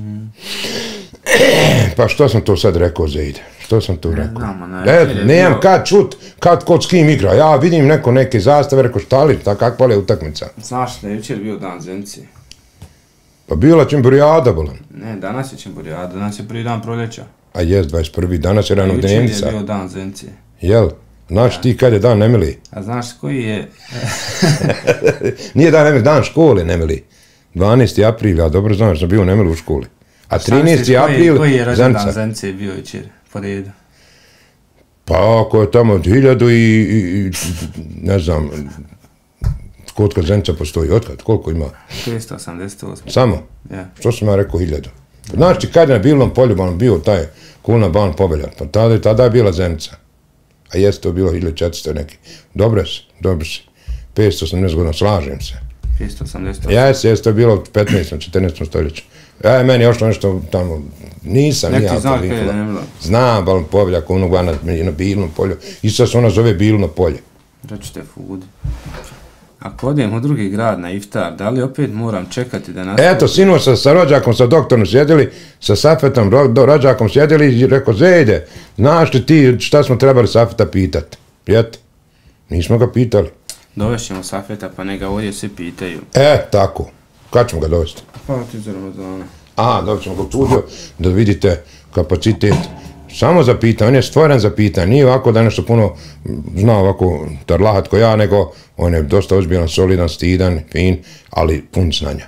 [SPEAKER 1] Pa što sam to sad rekao, Zejde? Što sam to rekao? Nemam kad čut, kad kod s kim igra. Ja vidim neke zastave, rekao šta li, kakva li je utakmica?
[SPEAKER 2] Znaš da je jučer bio dan Zenci?
[SPEAKER 1] Pa bila Čimburijada, bolan.
[SPEAKER 2] Ne, danas je Čimburijada, danas je prvi dan proljeća.
[SPEAKER 1] A jes, 21. danas je rano dnevnica.
[SPEAKER 2] Jučer je bio dan Zenci.
[SPEAKER 1] Jel? Znaš ti kad je dan Nemili?
[SPEAKER 2] A znaš koji je?
[SPEAKER 1] Nije dan Nemili, dan škole Nemili. 12. april, ja dobro znam, sam bio u Nemilu u školi. A 13. april,
[SPEAKER 2] koji je rođendan Zence bio jučer, po redu?
[SPEAKER 1] Pa ako je tamo 1000 i ne znam, koliko Zenca postoji, otkad, koliko ima?
[SPEAKER 2] 588.
[SPEAKER 1] Samo?
[SPEAKER 2] Ja.
[SPEAKER 1] Što sam ja rekao 1000? Znaš ti kad je na Bilnom polju bio taj Kulna ban Povelja, pa tada je bila Zenica. A jeste to bilo 1400 neki. Dobro si. 580 godina, slažem se.
[SPEAKER 2] 588.
[SPEAKER 1] Jeste, to je bilo u 15. 14. stoljeću. Meni je ošlo nešto tamo, nisam
[SPEAKER 2] nija to vikla.
[SPEAKER 1] Znam, Balon Povelja, Kulnog bana na Bilnom polju. I sad se ona zove Bilno polje.
[SPEAKER 2] Reću te food. Ako odem u drugi grad na iftar, da li opet moram čekati da nastavim?
[SPEAKER 1] Eto, sinu sa rođakom, sa doktorom sjedili, sa Safetom, rođakom sjedili i rekao, Zejde, znaš li ti šta smo trebali Safeta pitati? Prijeti? Nismo ga pitali.
[SPEAKER 2] Dovešćemo Safeta, pa ne ga ovdje svi pitaju.
[SPEAKER 1] Tako. Kad ćemo ga dovesti?
[SPEAKER 2] Pa ti za Ramazana.
[SPEAKER 1] Dovešćemo ga u studio, da vidite kapacitet. Samo za pitanje, on je stvoren za pitanje, nije ovako da nešto puno zna ovako tarlahat ko ja, nego on je dosta ozbiljan, solidan, stidan, fin, ali pun znanja.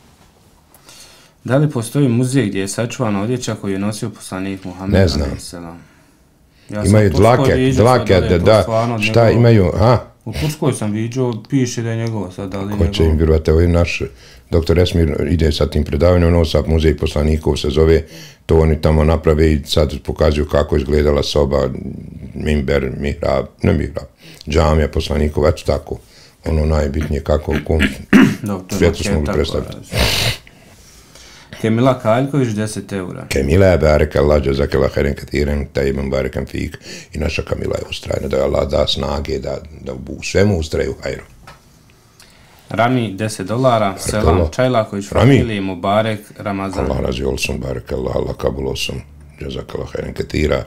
[SPEAKER 2] Da li postoji muzej gdje je sačuvana odjeća koju je nosio poslanik Muhammed?
[SPEAKER 1] Ne znam. Imaju dlake, da, šta imaju,
[SPEAKER 2] U Turskoj sam vidio, piše da je njegovo sad, da li je njegovo.
[SPEAKER 1] Ko će im vjerovati, evo je naš doktor Esmir ide sa tim predavanjem, Nosap muzej poslanikov se zove, to oni tamo naprave i sad pokazuju kako je izgledala soba, mimber, mihrab, džamija poslanikov, eto tako, ono najbitnije kako u kom svijetu smo mogli predstaviti.
[SPEAKER 2] Kemila Kaljković 10 eura.
[SPEAKER 1] Kemila, barakallah, jazakallah khairan katiran, tajibam barakan fik. I naša Kamila je ustrajna, da je Allah da snage, da u svemu ustraju hajru.
[SPEAKER 2] Rami $10, Selam Čajlaković, familiji Mubarek, Ramazan.
[SPEAKER 1] Allah razi olsun, barakallah, Allah kabul olsun, jazakallah khairan katira.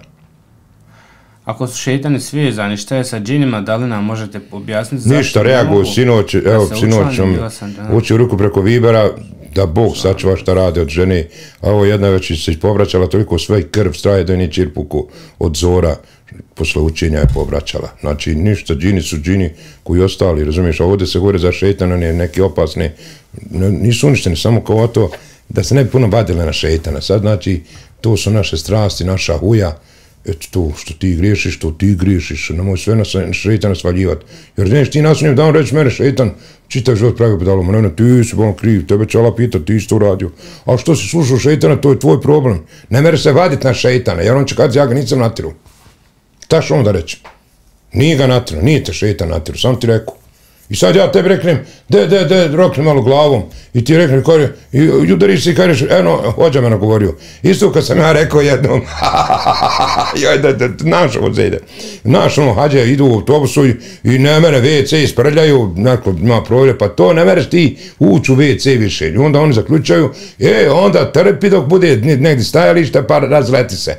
[SPEAKER 2] Ako su šeitani svezani, šta je sa džinima, da li nam možete objasniti?
[SPEAKER 1] Ništa, reaguju, sinoć, evo, sinoć ući u ruku preko Vibera, da Bog sačuva šta rade od žene, a ovo jedna već se povraćala toliko sve krv straje da nije čirpuku od zora, posle učenja je povraćala. Znači, ništa, džini su džini koji ostali, razumiješ, a ovdje se govore za šeitana, neke opasne, nisu uništeni, samo kao to, da se ne bi puno badile na šeitana. Sad, znači, to su naše strasti, naša huja, eto to što ti griješiš, nemoj sve na šeitana svaljivati. Jer znaš, ti nas u njem dan reći mene šeitan, čitav život pravi pedalom, ne, ti si bolno kriv, tebe će Allah pitati, ti si to radio. A što si slušao šeitana, to je tvoj problem. Ne mere se vaditi na šeitana, jer on će kad ja ga nisam natiru. Šta što onda reći? Nije ga natiru, nije te šeitan natiru, sam ti rekao. I sad ja tebi reknem, rokni malo glavom, i ti reknem, i udariš se i kažeš, eno, hođa me nagovorio. Isto kad sam ja rekao jednom, joj, znaš ovo zede. Znaš ono, hađe, idu u autobusu i ne mere WC isprljaju, neko ima provjere, pa to ne mereš ti ući u WC više. I onda oni zaključaju, onda trpi dok bude negdje stajalište, pa razleti se.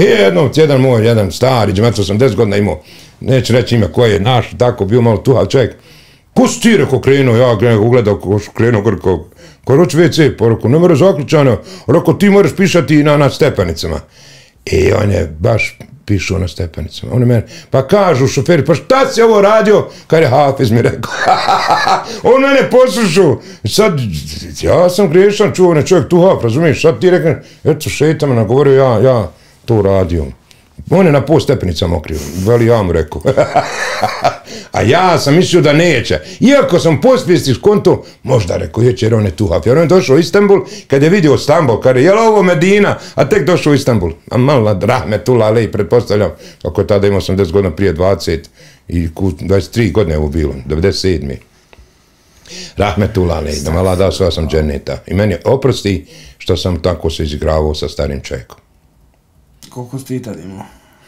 [SPEAKER 1] Jedan stari, 80 godina imao, neću reći ime koje je naš, tako bio malo tuhav čovjek. Ko si ti, rekao, krenuo, ja ugledao ko su krenuo, ko roć WC, pa rekao, ne mora zaključano, rekao, ti moraš pišati na stepenicama. On je baš pišao na stepenicama. On je mene, pa kažu šoferi, pa šta si ovo radio? Kad je Hafiz mi rekao, on mene poslušao. Sad, ja sam griješan, čuo ne čovjek tuhav, razumiješ, sad ti rekao, eto šeitan me nagovorio, ja to radio. On je na pol stepenicama okrio, veli ja mu rekao. A ja sam mislio da neće. Iako sam pospjesti skonto, možda rekao, jer on je tuhav. Jer on je došao u Istanbul, kad je vidio Stambul, kad je, jel ovo Medina, a tek došao u Istanbul. A malo rahmetullah alej, pretpostavljam, kako je tada imao 80 godina prije 20 i 23 godine ovo bilo, 97. Rahmetullah alej, da mala da sva sam dženeta. I meni oprosti što sam tako se izigravao sa starim čovjekom.
[SPEAKER 2] Koliko si ti tada imao?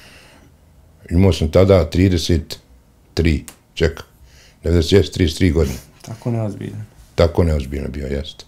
[SPEAKER 1] Imao sam tada 33, čekaj, 33 godine.
[SPEAKER 2] Tako neozbiljan.
[SPEAKER 1] Tako neozbiljno bio, jeste.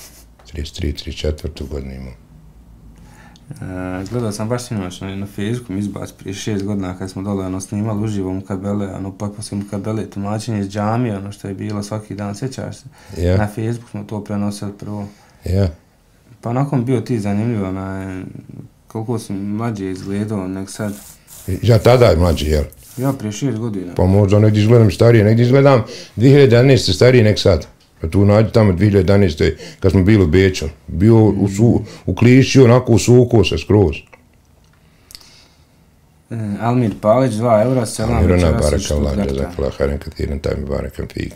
[SPEAKER 1] 34. godine imao.
[SPEAKER 2] Gledao sam baš sinoć na Facebooku izbac prije 6 godina kad smo dole snimali uživo Mukabele, poslije Mukabele, tumačenje iz džamije, što je bilo svaki dan, sjećaš se?
[SPEAKER 1] Yeah.
[SPEAKER 2] Na Facebooku smo to prenosili prvo.
[SPEAKER 1] Yeah.
[SPEAKER 2] Pa onako bio ti zanimljivo, koliko si mlađe izgledao nek sad.
[SPEAKER 1] Ja tada je mlađi, jel?
[SPEAKER 2] Ja prije 6 godina.
[SPEAKER 1] Pa možda negdje izgledam starije, negdje izgledam 2011. starije nek sad. Pa tu nađi tamo 2011. kad smo bili u Beču. Bio u klišću, onako u suku se skroz.
[SPEAKER 2] Almir Palić, 2 eura, selam večeras iz Štutgarta.
[SPEAKER 1] Jazakallah khairan katiran, taj mi barakan fik.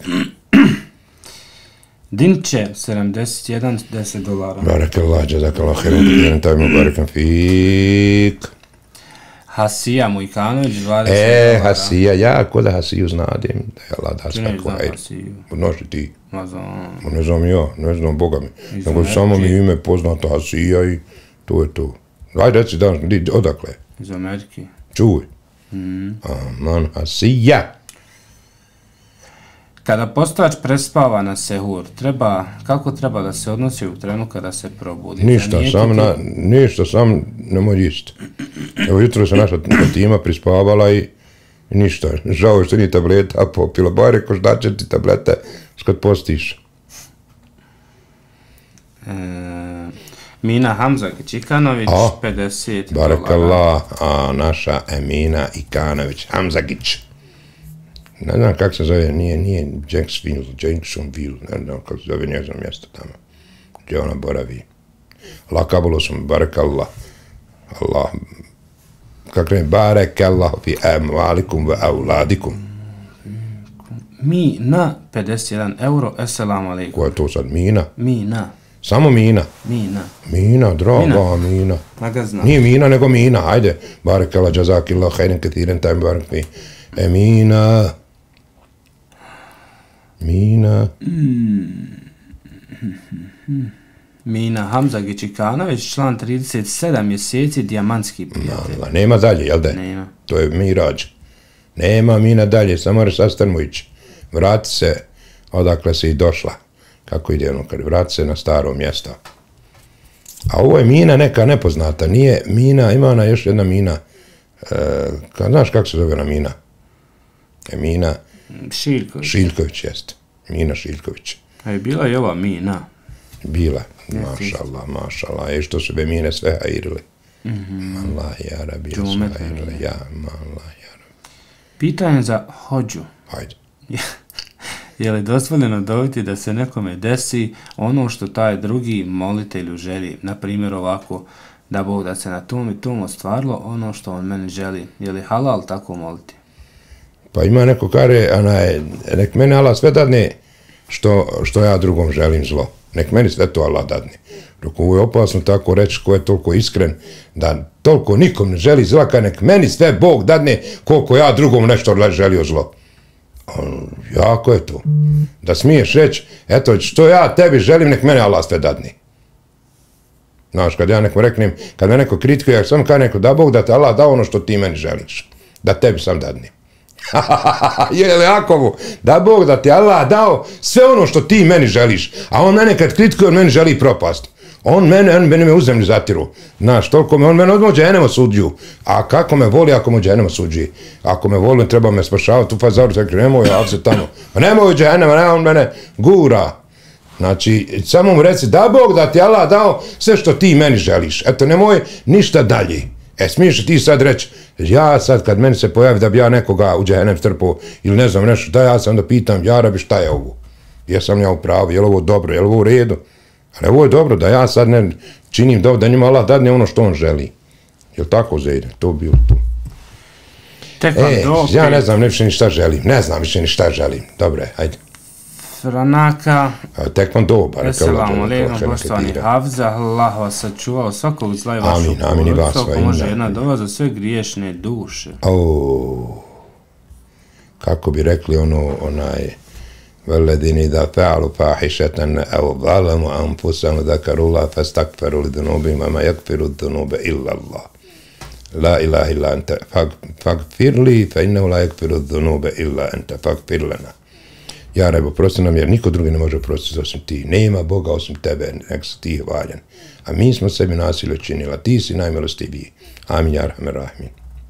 [SPEAKER 2] Dinče, 71, $10.
[SPEAKER 1] Barakallah, jazakallah khairan katiran, taj mi barakan fik.
[SPEAKER 2] Hasija Mujkanović, $20.
[SPEAKER 1] Hasija, ja koda Hasiju znadim, da je Allah da svaku hajr. Noši ti. Ne znam ja, ne znam Boga mi. Nego samo mi ime poznato Hasija i to je to. Ajde, reci danas, odakle?
[SPEAKER 2] Iz Amerike.
[SPEAKER 1] Čuj. Aman, Hasija.
[SPEAKER 2] Kada postač prespava na sehur, kako treba da se odnosi u trenu kada se probudi?
[SPEAKER 1] Ništa, sam nemoj jist. Evo jutro se naša tima prispavala i ništa. Žao što nije tableta popila. Ba rekao šta će ti tablete kad postiš.
[SPEAKER 2] Mina Hamzagić Ikanović, $50.
[SPEAKER 1] Barakallah, naša Emina Ikanović Hamzagić. Ne znam kako se zove, nije Jacksonville, ne znam kako se zove njezno mjesto tamo, gdje ona boravi. Allah kabulo sam, barakallah, Allah, kako ne, barakallah fi amvalikum wa auladikum.
[SPEAKER 2] Mina, €51, assalamu alaikum.
[SPEAKER 1] Ko je to sad, Mina?
[SPEAKER 2] Mina.
[SPEAKER 1] Samo Mina?
[SPEAKER 2] Mina.
[SPEAKER 1] Mina, draga Mina. Nije Mina, nego Mina, ajde. Barakallah, jazakillah, khairan katiran, taj mi barak fi. Mina.
[SPEAKER 2] Mina Hamzagić-Ikanović, član 37 mjeseci, dijamantski prijatelj.
[SPEAKER 1] Nema dalje, jel da?
[SPEAKER 2] Nema.
[SPEAKER 1] To je Mirađ. Nema Mina dalje, samo Sastrmović. Vrati se odakle si i došla. Kako ide ono, kad vrati se na staro mjesto. A ovo je Mina neka nepoznata. Nije Mina, ima ona još jedna Mina. Znaš kako se zove ona Mina? Mina Šiljković jeste. Mina Šiljković.
[SPEAKER 2] A je bila i ova Mina?
[SPEAKER 1] Bila. Mašallah. Što su be Mine sve hajirili. Allah, ja rabi, ja su hajirili. Ja, Allah, ja rabi.
[SPEAKER 2] Pitanje za hođu.
[SPEAKER 1] Hajde.
[SPEAKER 2] Je li dozvoljeno dobiti da se nekome desi ono što taj drugi molitelju želi? Na primjer ovako, da Bog da se na tom i tom ostvarilo ono što on meni želi. Je li halal tako moliti?
[SPEAKER 1] Pa ima neko kare, nek mene Allah sve dadne što ja drugom želim zlo. Nek meni sve to Allah dadne. Dok ovo je opasno tako reći ko je toliko iskren, da toliko nikom ne želi zla, kad nek meni sve Bog dadne koliko ja drugom nešto želio zlo. Jako je to. Da smiješ reći, eto, što ja tebi želim, nek mene Allah sve dadne. Znaš, kad ja nekom reknem, kad me neko kritikuje, ja sam kao neko, da Bog da te Allah da ono što ti meni želiš. Da tebi sam dadne. Je li Jakovu, da Bog da ti Allah dao sve ono što ti meni želiš, a on mene kad kritikuje, on meni želi propast. On mene u zemlju zatiru. Znaš, toliko on mene odmah džehennema suđuju. A kako me voli ako mu džehennema suđi? Ako me voli, treba me spašavati u fazaru, tako nemoj, ja se tamo. Pa nemoj džehennema, ne, on mene gura. Znači, samo mu reci, da Bog da ti Allah dao sve što ti meni želiš. Eto, nemoj ništa dalje. Smiješ ti sad reći, ja sad kad meni se pojavi da bi ja nekoga u džehennem strpao ili ne znam nešto, da ja se onda pitam, ja rabi, šta je ovo? Jesam ja u pravu, je li ovo dobro, je li ovo u redu? Ali ovo je dobro da ja sad ne činim dobro, da njima Allah dadne ono što on želi. Jel' tako, Zejde? To bi bilo to. Ja ne znam više ni šta želim. Ne znam više ni šta želim. Dobre, hajde.
[SPEAKER 2] Franaka.
[SPEAKER 1] Tekvando, barek.
[SPEAKER 2] Assalamu alaikum, poštovani Hafza, Allah vas sačuvao svakog zla i vašu porodicu, ako može jedna dova za sve griješne duše.
[SPEAKER 1] Kako bi rekli onaj والذين إذا فعلوا فاحشة أو ظلموا أنفسهم ذكروا الله فاستغفروا لذنوبهم وما يغفر الذنوب إلا الله لا إله إلا أنت فاغفر لي فإنه لا يغفر الذنوب إلا أنت فاغفر لنا. Ja Rab, oprosti nam jer niko drugi ne može oprostiti osim ti. Nema Boga osim tebe, nek si ti hvaljen. A mi smo sebi nasilje činili, ti si najmilostiviji. Amin, ja Rahman Rahmin.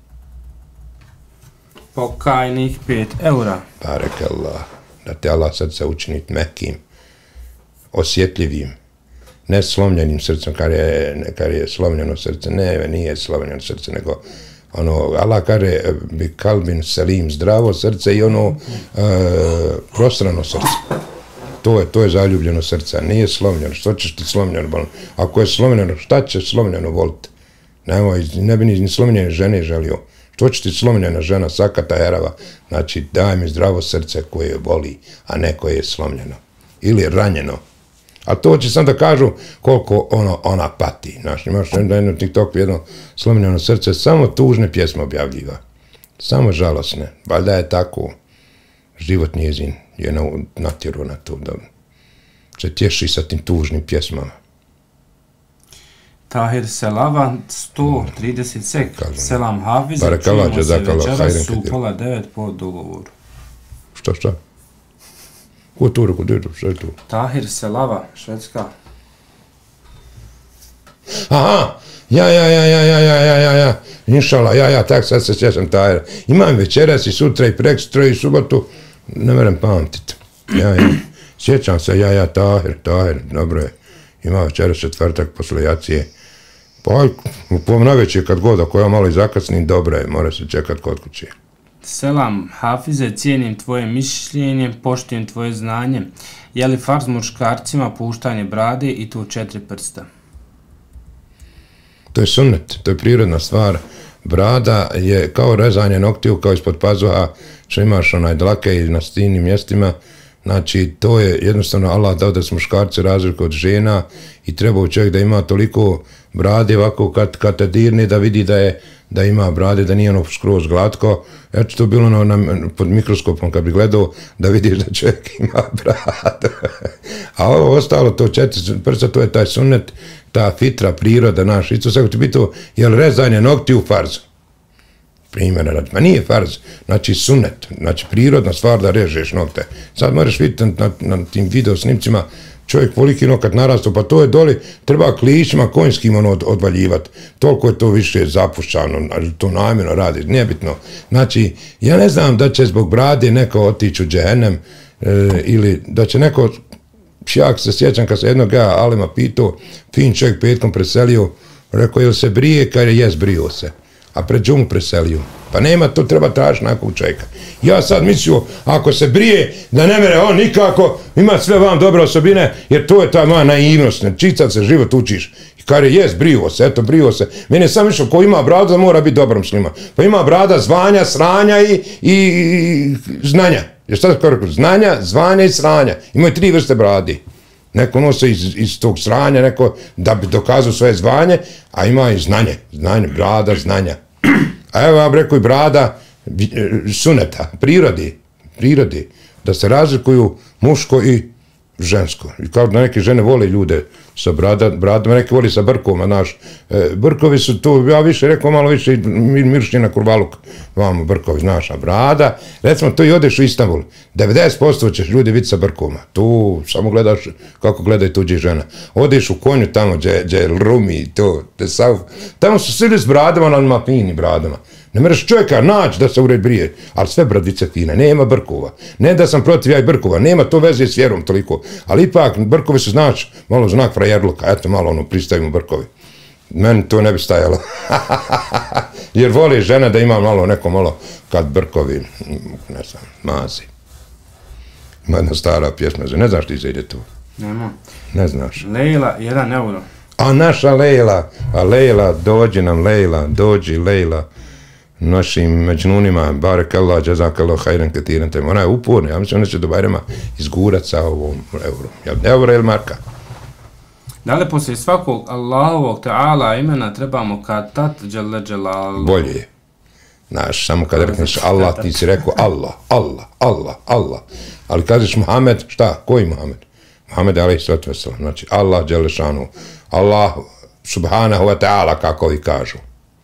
[SPEAKER 2] Pokajnik 5 eura.
[SPEAKER 1] Barek Allah. Da te Allah srce učiniti mekim, osjetljivim, ne slomljenim srcem, kar je slomljeno srce. Ne, nije slomljeno srce, nego Allah kaže bi kalbin selim, zdravo srce i prosrano srce. To je zaljubljeno srce, nije slomljeno. Što ćeš ti slomljeno? Ako je slomljeno, šta će slomljeno voliti? Ne bi ni slomljene žene želio. Što će ti slomljena žena, sakata herava? Znači, daj mi zdravo srce koje voli, a ne koje je slomljeno. Ili ranjeno. A to će sam da kažu koliko ona pati. Znaš, imaš na jednom TikToku jedno slomljeno srce, samo tužne pjesme objavljiva. Samo žalosne. Valjda je tako. Život njezin je natjeru na to da se tješi sa tim tužnim pjesmama.
[SPEAKER 2] Tahir Selava, 130 sek. Selam Hafize, čujemo se večeras u 8:30 po dogovoru.
[SPEAKER 1] Šta? Ko to rekao, šta je to?
[SPEAKER 2] Tahir Selava, Švedska.
[SPEAKER 1] Aha, ja, inšala, tak sad se sjećam Tahira. Imam večeras i sutra i preksutra i subotu, ne moram pamtiti. Ja, sjećam se, Tahir, dobro je. Ima večeras četvrtak posle jacije. Pa, u navečer kad god, ako ja malo i zakasnim, dobro je, mora se čekat kod kuće.
[SPEAKER 2] Selam, Hafize, cijenim tvoje mišljenje, poštujem tvoje znanje. Je li farz muškarcima puštanje brade i to 4 prsta?
[SPEAKER 1] To je sunnet, to je prirodna stvar. Brada je kao rezanje noktiju, kao ispod pazuha, što imaš dlake i na stinim mjestima, Znači, to je jednostavno Allah dao da su muškarci razliku od žena i treba čovjek da ima toliko brade ovako kad te dirne da vidi da ima brade, da nije ono skroz glatko. Eto, to bilo pod mikroskopom kad bi gledao da vidiš da čovjek ima bradu. A ovo ostalo, to 4 prsa, to je taj sunnet, ta fitra, priroda naš. Isto sve ti pitao, je li rezanje nokti u farzu? Primjera radi. Ma nije farz, znači sunnet, znači prirodna stvar da režeš nokte. Sad moraš vidjeti na tim video snimcima čovjek koliki nokat narastu, pa to je doli, treba klišima konjskim ono odvaljivati. Toliko je to više zapušćano, to namjerno radi, nebitno. Znači, ja ne znam da će zbog brade neko otići u džehennem ili da će neko, ja se sjećam kad se jednog alima pitao, fin čovjek petkom preselio, rekao je li se brije, kad je jes brio se. A pred džumu preselio. Pa nema, to treba tražiti nakog čovjeka. Ja sad mislio, ako se brije, da ne mere on nikako, ima sve vam dobre osobine, jer to je ta moja naivnost, ne čicat se život učiš. I kaže, jes, brio se, eto, brio se. Mene je sam mišljeno, ko ima bradu, da mora biti dobar muslima. Pa ima brada zvanja, sranja i znanja. Jer šta tako rekao, znanja, zvanja i sranja. Imaju 3 vrste bradi. Neko nose iz tog sranja, neko da bi dokazao svoje zvanje, a ima i znanje, brada, znanja. A evo vam rekao i brada suneta, prirodi, da se razlikuju muško i žensko. I kao da neke žene vole ljude sa bradama, neke voli sa brkovima, znaš. Brkovi su tu, ja više rekao malo više miršnje na kurvaluk, vamo brkovi, znaš, a brada, recimo to i odeš u Istanbul, 90% ćeš ljudi vidjeti sa brkovima, tu samo gledaš kako gledaju tuđi žena. Odeš u konju tamo, gdje je Rumi, tamo su svi s bradama, na onima finim bradama. Ne mreš čovjeka naći da se ured brije, ali sve bradice fine, nema brkova. Ne da sam protiv ja i brkova, nema to veze s vjerom toliko, ali ipak brkovi su znači malo znak frajerluka, eto malo ono pristavimo brkovi. Meni to ne bi stajalo. Jer voli žena da ima malo kad brkovi, ne znam, mazi. Ima jedna stara pjesma, ne znaš ti ide to?
[SPEAKER 2] Nema.
[SPEAKER 1] Ne znaš.
[SPEAKER 2] Lejla, 1 euro.
[SPEAKER 1] A naša Lejla, dođi nam Lejla, dođi Lejla. Našim međnunima, barek Allah, jazak Allah, hajran katiran, ona je uporna, ja mislim ona će do Bajrama izgurat sa ovom euro. Euro ili marka?
[SPEAKER 2] Da li poslije svakog Allahovog ta'ala imena trebamo katat dželle.
[SPEAKER 1] Bolje je. Znaš, samo kad rekneš Allah, ti si rekao Allah. Ali kažeš Muhammed, šta? Koji Muhammed? Muhammed alejhi salatu vesselam, znači Allah dželle šanu, Allah subhanahu wa ta'ala, kako vi kažu.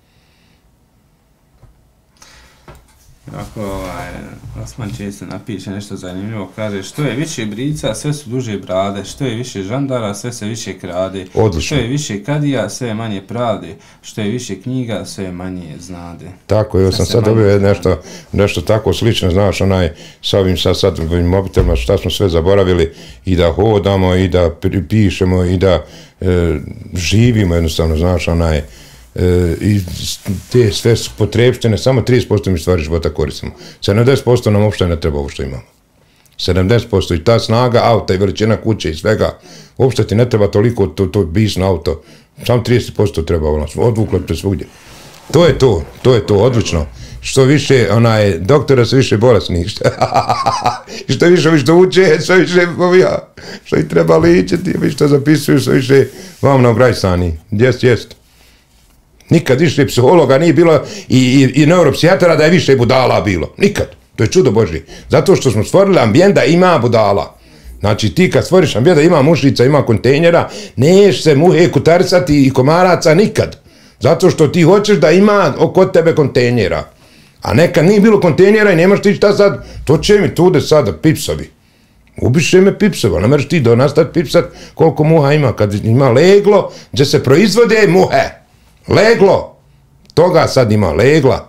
[SPEAKER 2] Ako Osman često napiše nešto zanimljivo, kaže što je više brica, sve su duže brade, što je više žandara, sve se više krade,
[SPEAKER 1] odlično.
[SPEAKER 2] Što je više kadija, sve je manje pravde, što je više knjiga, sve je manje znade.
[SPEAKER 1] Tako, ja sam sad dobio nešto tako slično, znaš, sa ovim sad mobitelima, šta smo sve zaboravili, i da hodamo, i da pišemo, i da živimo jednostavno, znaš, i te sve potrebštine, samo 30% mi stvari života koristimo. 70% nam uopšte ne treba ovo što imamo. 70% i ta snaga auta i veličina kuće i svega, uopšte ti ne treba toliko to bisno auto, samo 30% treba odvuklo te svugdje. To je to, odlično. Što više, doktora su više bolesni, što više što uče, što više što ih treba ličiti, što zapisuju, što više vam na ograjsani. Jest. Nikad više psihologa nije bilo i neuropsijatara da je više budala bilo. Nikad. To je čudo Božje. Zato što smo stvorili ambijent da ima budala. Znači ti kad stvoriš ambijent da ima mušica, ima kontejnera, neš se muhe kutarisati i komaraca nikad. Zato što ti hoćeš da ima oko tebe kontejnera. A nekad nije bilo kontejnera i nemaš ti šta sad, to će mi tude sada pipsovi. Ubiše me pipsova, ne možeš ti da nastaviti pipsat koliko muha ima. Kad ima leglo gdje se proizvode muhe. Leglo, toga sad ima, legla.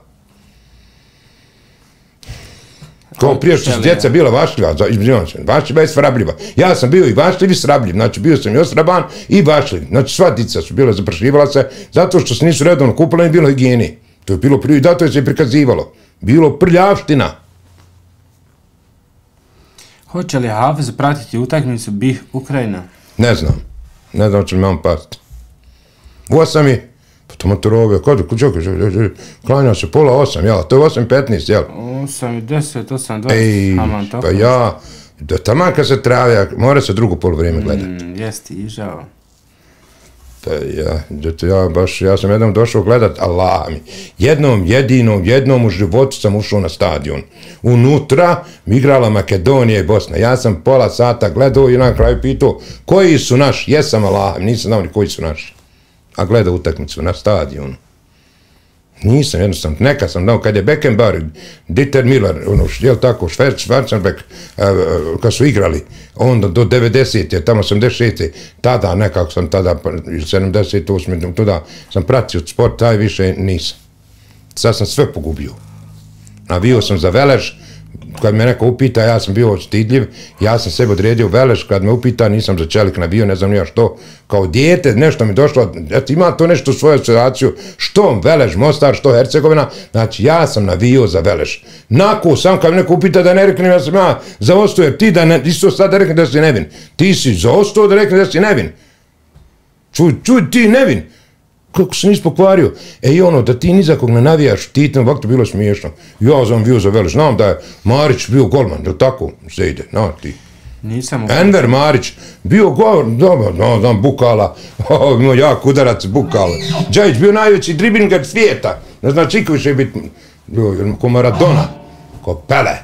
[SPEAKER 1] Kao prije što su djeca bila vašljiva, vašljiva i svrabljiva. Ja sam bio i vašljiv i svrabljiv, znači bio sam i osraban i vašljiv. Znači sva djeca su bila zaprašivala se, zato što se nisu redovno kupala i bilo higijeni. To je bilo prije i zato je se prikazivalo. Bilo prljavština.
[SPEAKER 2] Hoće li Hafez pratiti utakmicu BiH Ukrajina?
[SPEAKER 1] Ne znam će mi imam pasti. U 8 je, pa to motorove, klanja se pola 8, jel? To je 8:15, jel?
[SPEAKER 2] 8:10, 8:20,
[SPEAKER 1] pa ja, Do taman kad se travija, mora se drugo polovrijeme gledati.
[SPEAKER 2] Jesti i žao.
[SPEAKER 1] Pa ja sam jednom došao gledat, Allah mi, jednom u životu sam ušao na stadion. Unutra igrala Makedonija i Bosna. Ja sam pola sata gledao i na kraju pitao koji su naši. Jesam, Allah, nisam znao ni koji su naši. A gledao utakmicu na stadionu. Nisam, jednostavno, neka sam dao, kad je Beckenbauer, Dieter Müller, jel tako, Schwarzenbeck, kad su igrali, onda do 90. tamo 86. tada, nekako sam tada, 78. tada sam pratio sport, taj više nisam. Sad sam sve pogubio. Navio sam za Velež, kad me neko upita, ja sam bio stidljiv, ja sam sebe odredio Velež, kad me upita, nisam za Čelik navio, ne znam nija što, kao dijete, nešto mi došlo, ima to nešto u svoju asociaciju, što Velež, Mostar, što Hercegovina, znači ja sam navio za Velež. Nakon, sam kad me neko upita da ne reknem, ja sam ja zaostao, jer ti da ne, isto sad da reknem da si nevin, ti si zaostao da reknem da si nevin. Čuj, ti nevin. Kako se nisi pokvario? I ono, da ti ni za kog ne navijaš, ti tam ovako bilo smiješno. Ja sam bio za Velež, znam da je Marić bio golman, jel tako se ide, na ti.
[SPEAKER 2] Nisam
[SPEAKER 1] Enver Marić, bio golman, znam, Bukala, imao jak udarac Bukala. Džajić bio najveći driblinger svijeta, ne znam čiko više biti, ko Maradona, ko Pele.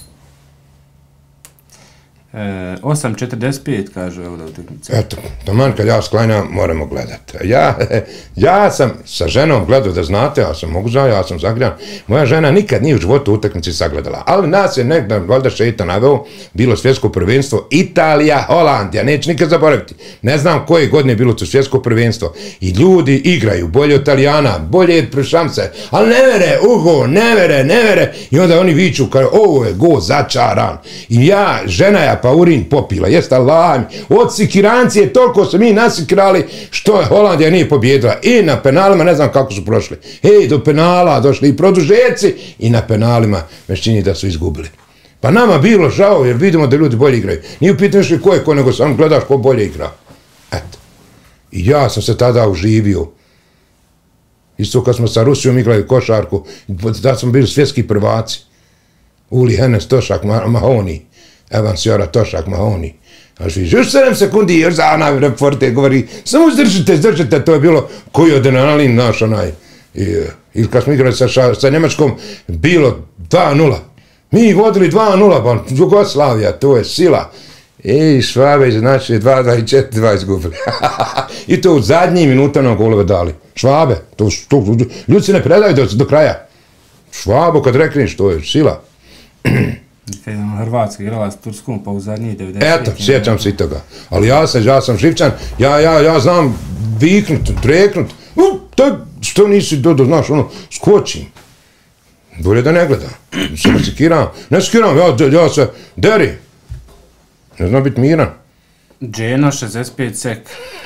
[SPEAKER 2] 8.45 kažu evo da utakmica.
[SPEAKER 1] Eto, taman kad ja sklanjam, moramo gledati. Ja sam sa ženom gledao, da znate, ja sam zagrijan. Moja žena nikad nije u životu utakmici sagledala, ali nas je nekda, valjda šeitan naveo, bilo svjetsko prvenstvo Italija, Holandija, neću nikad zaboraviti. Ne znam koje godine je bilo to svjetsko prvenstvo. I ljudi igraju, bolje od Italijana, bolje od šanse, ali ne vere, Ugo, ne vere. I onda oni viču, ovo je go začaran. I žena je pa urin popila, jest Allah mi. Od sikirancije toliko su mi nasikirali što je Holandija nije pobjedila. I na penalima ne znam kako su prošli. Do penala došli i produžeci i na penalima me čini da su izgubili. Pa nama bilo žao jer vidimo da ljudi bolje igraju. Nije u pitanju što je ko, nego samo gledaš ko bolje igra. Eto. I ja sam se tada uživio. Isto kad smo sa Rusijom igrali košarku, da smo bili svjetski prvaci. Uli Henes, Tošak, Mahoni. Evans Jora, Tošak, Mahoni. Až vi, još 7 sekundi, još za onaj reporter govori, samo zdržite, to je bilo koji adrenalin naš onaj. Ili kad smo igrali sa Njemačkom, bilo 2-0. Mi vodili 2-0, pa Jugoslavija, to je sila. I Švabe znači 2-2 izgubili. I to u zadnjim minutama golove dali. Švabe, ljudi se ne predaju do kraja. Švabo kad rekneš, to je sila.
[SPEAKER 2] Kad je Hrvatska igrala s Turskom pa u zadnjih 90.
[SPEAKER 1] Eto, sjećam se i toga. Ali ja sam živčan, ja znam viknut, dreknut. Što nisi dodo, znaš, skočim. Bolje da ne gledam. Se ne sikiram, ja se deri. Ne znam biti miran.
[SPEAKER 2] Dženo, 65 sek.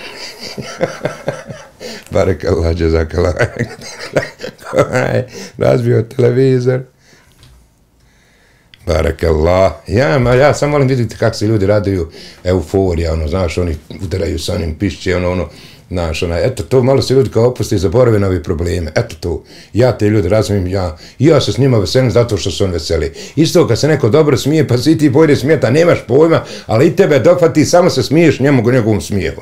[SPEAKER 1] Barekallah, džezakallah. Razbio televizor. Barakallah. Ja sam volim vidjeti kako se ljudi raduju, euforija, znaš, oni udaraju sa onim pišće, znaš, eto to, malo se ljudi kao opuste i zaborave na ove probleme, eto to, ja te ljudi razumijem, ja se s njima veselim zato što se on veseli. Isto kad se neko dobro smije, pa si ti bolje smijeta, nemaš pojma, ali i tebe dohvati, samo se smiješ njegovom smijevu.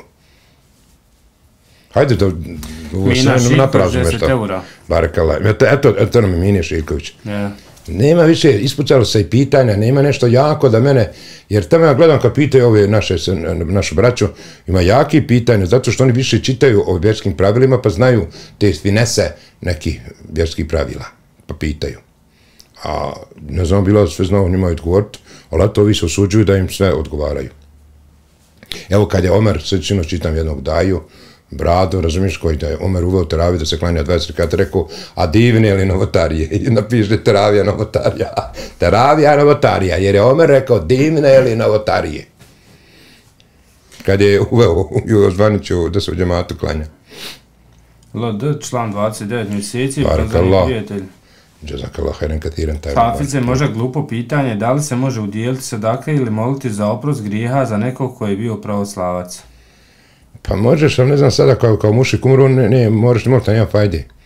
[SPEAKER 1] Hajde da
[SPEAKER 2] Mina Šiljković, 10 eura.
[SPEAKER 1] Barakallah. Eto nam je Mine Šiljković. Nema više, ispucalo se i pitanja, nema nešto jako da mene, jer tamo ja gledam kad pitaju ove našu braću, ima jaki pitanja, zato što oni više čitaju o vjerskim pravilima, pa znaju te finese nekih vjerskih pravila, pa pitaju. A ne znam, bilo sve znao njima odgovoriti, ali to ovi se osuđuju da im sve odgovaraju. Evo kad je Omer, srećino čitam jednog daju, brado, razumiješ, koji da je Omer uveo teraviju da se klanja 20 rekata, rekao, a divne li novotarije? I napiše teravija novotarija. Teravija novotarija, jer je Omer rekao, divne li novotarije? Kad je uveo Jugo Zvaniću da se u džematu klanja.
[SPEAKER 2] LD, član 29 mjeseci,
[SPEAKER 1] Barakallah.
[SPEAKER 2] prijatelj.
[SPEAKER 1] Džezakallah, heren katiren.
[SPEAKER 2] Hafize, može glupo pitanje, da li se može udijeliti sadaka ili moliti za oprost grijeha za nekog koji je bio pravoslavac?
[SPEAKER 1] Pa možeš, ali ne znam sada kao mušik umru, ne, moraš ne moliti na jedan fajde.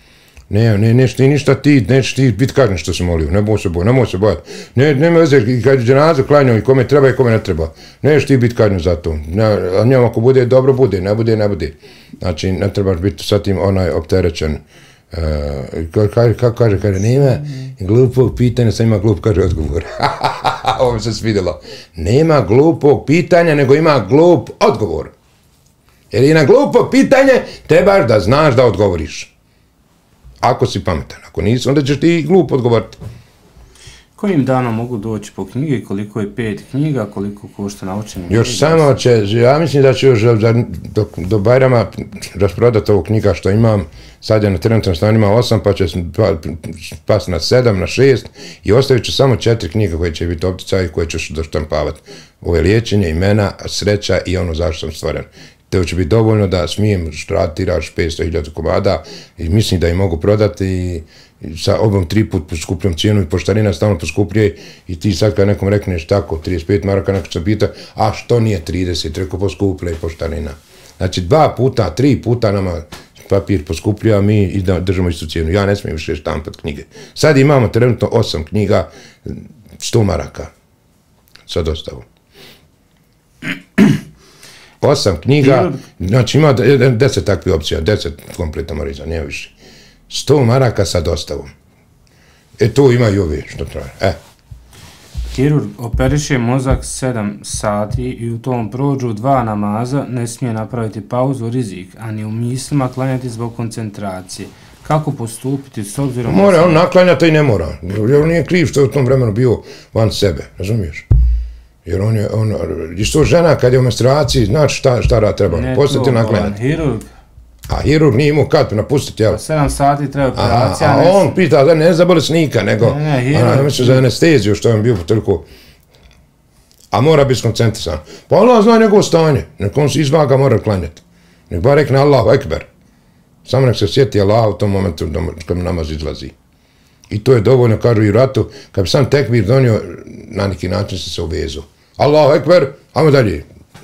[SPEAKER 1] Neš ti ništa ti, nećeš ti biti kažnjen što se molio, nemoj se bojati. Nema veze, kad je dženazu klanjao i kome treba i kome ne treba. Neš ti biti kažnjen za to. A njemu ako bude dobro, bude, ne bude. Znači, ne trebaš biti sa tim opterećen. Kako kaže, nema glupog pitanja, sam ima glup, kaže odgovor. Ovo mi se svidjelo. Nema glupog pitanja, nego ima glup odgovor. Jer i na glupo pitanje trebaš da znaš da odgovoriš. Ako si pametan, ako nisi, onda ćeš ti glupo odgovoriti.
[SPEAKER 2] Kojim danom mogu doći po knjige, koliko je 5 knjiga, koliko košta naučenje?
[SPEAKER 1] Još samo će, ja mislim da ću još do Bajrama rasprodati ovu knjiga što imam. Sad je na trenutnom stanju ima 8, pa će pasti na 7, na 6 i ostavit ću samo 4 knjige koje će biti opticaj koje ću doštampavati. Ovo je liječenje, imena, sreća i ono zašto sam stvoren. To će biti dovoljno da smijem raditi tiraž 500.000 komada i mislim da ih mogu prodati i sa ovom 3 put poskupljom cijenu i poštarina stalno poskupljuje i ti sad kad nekom rekneš tako 35 maraka, neko se pita, a što nije 30, reko poskuplja i poštarina. Znači 2 puta, 3 puta nama papir poskuplja, a mi držimo istu cijenu. Ja ne smijem više štampat knjige. Sad imamo trenutno 8 knjiga, 100 maraka sa dostavom. 8 knjiga, znači ima 10 takvih opcija, 10 kompletna mariza, nije više. 100 maraka sa dostavom. Tu ima i ove što traje.
[SPEAKER 2] Kirurg operiše mozak 7 sati i u tom prođu 2 namaza, ne smije napraviti pauzu, rizik, a ni u mislima klanjati zbog koncentracije. Kako postupiti s obzirom...
[SPEAKER 1] Mora on naklanjati i ne mora. Jer on nije kriv što je u tom vremenu bio van sebe, razumiješ? Jer on je, isto žena kad je u menstruaciji, znači šta treba, postati naklanjati.
[SPEAKER 2] Hirurg.
[SPEAKER 1] A hirurg nije imao kad napustiti, jel?
[SPEAKER 2] 7 sati treba operacija.
[SPEAKER 1] A on pita da ne za bolesnika, nego, ne misli za anesteziju što je on bio toliko, a mora biti skoncentrisan. Pa Allah zna njegovo stanje, nek on se izvaga mora klanjati. Nek bar rekne Allahu ekber. Samo nek se sjeti Allah u tom momentu kad namaz izlazi. I to je dovoljno, kažu i u ratu, kad bi sam tekbir donio, na neki način se uvezu. Allahu ekber, ajmo dalje.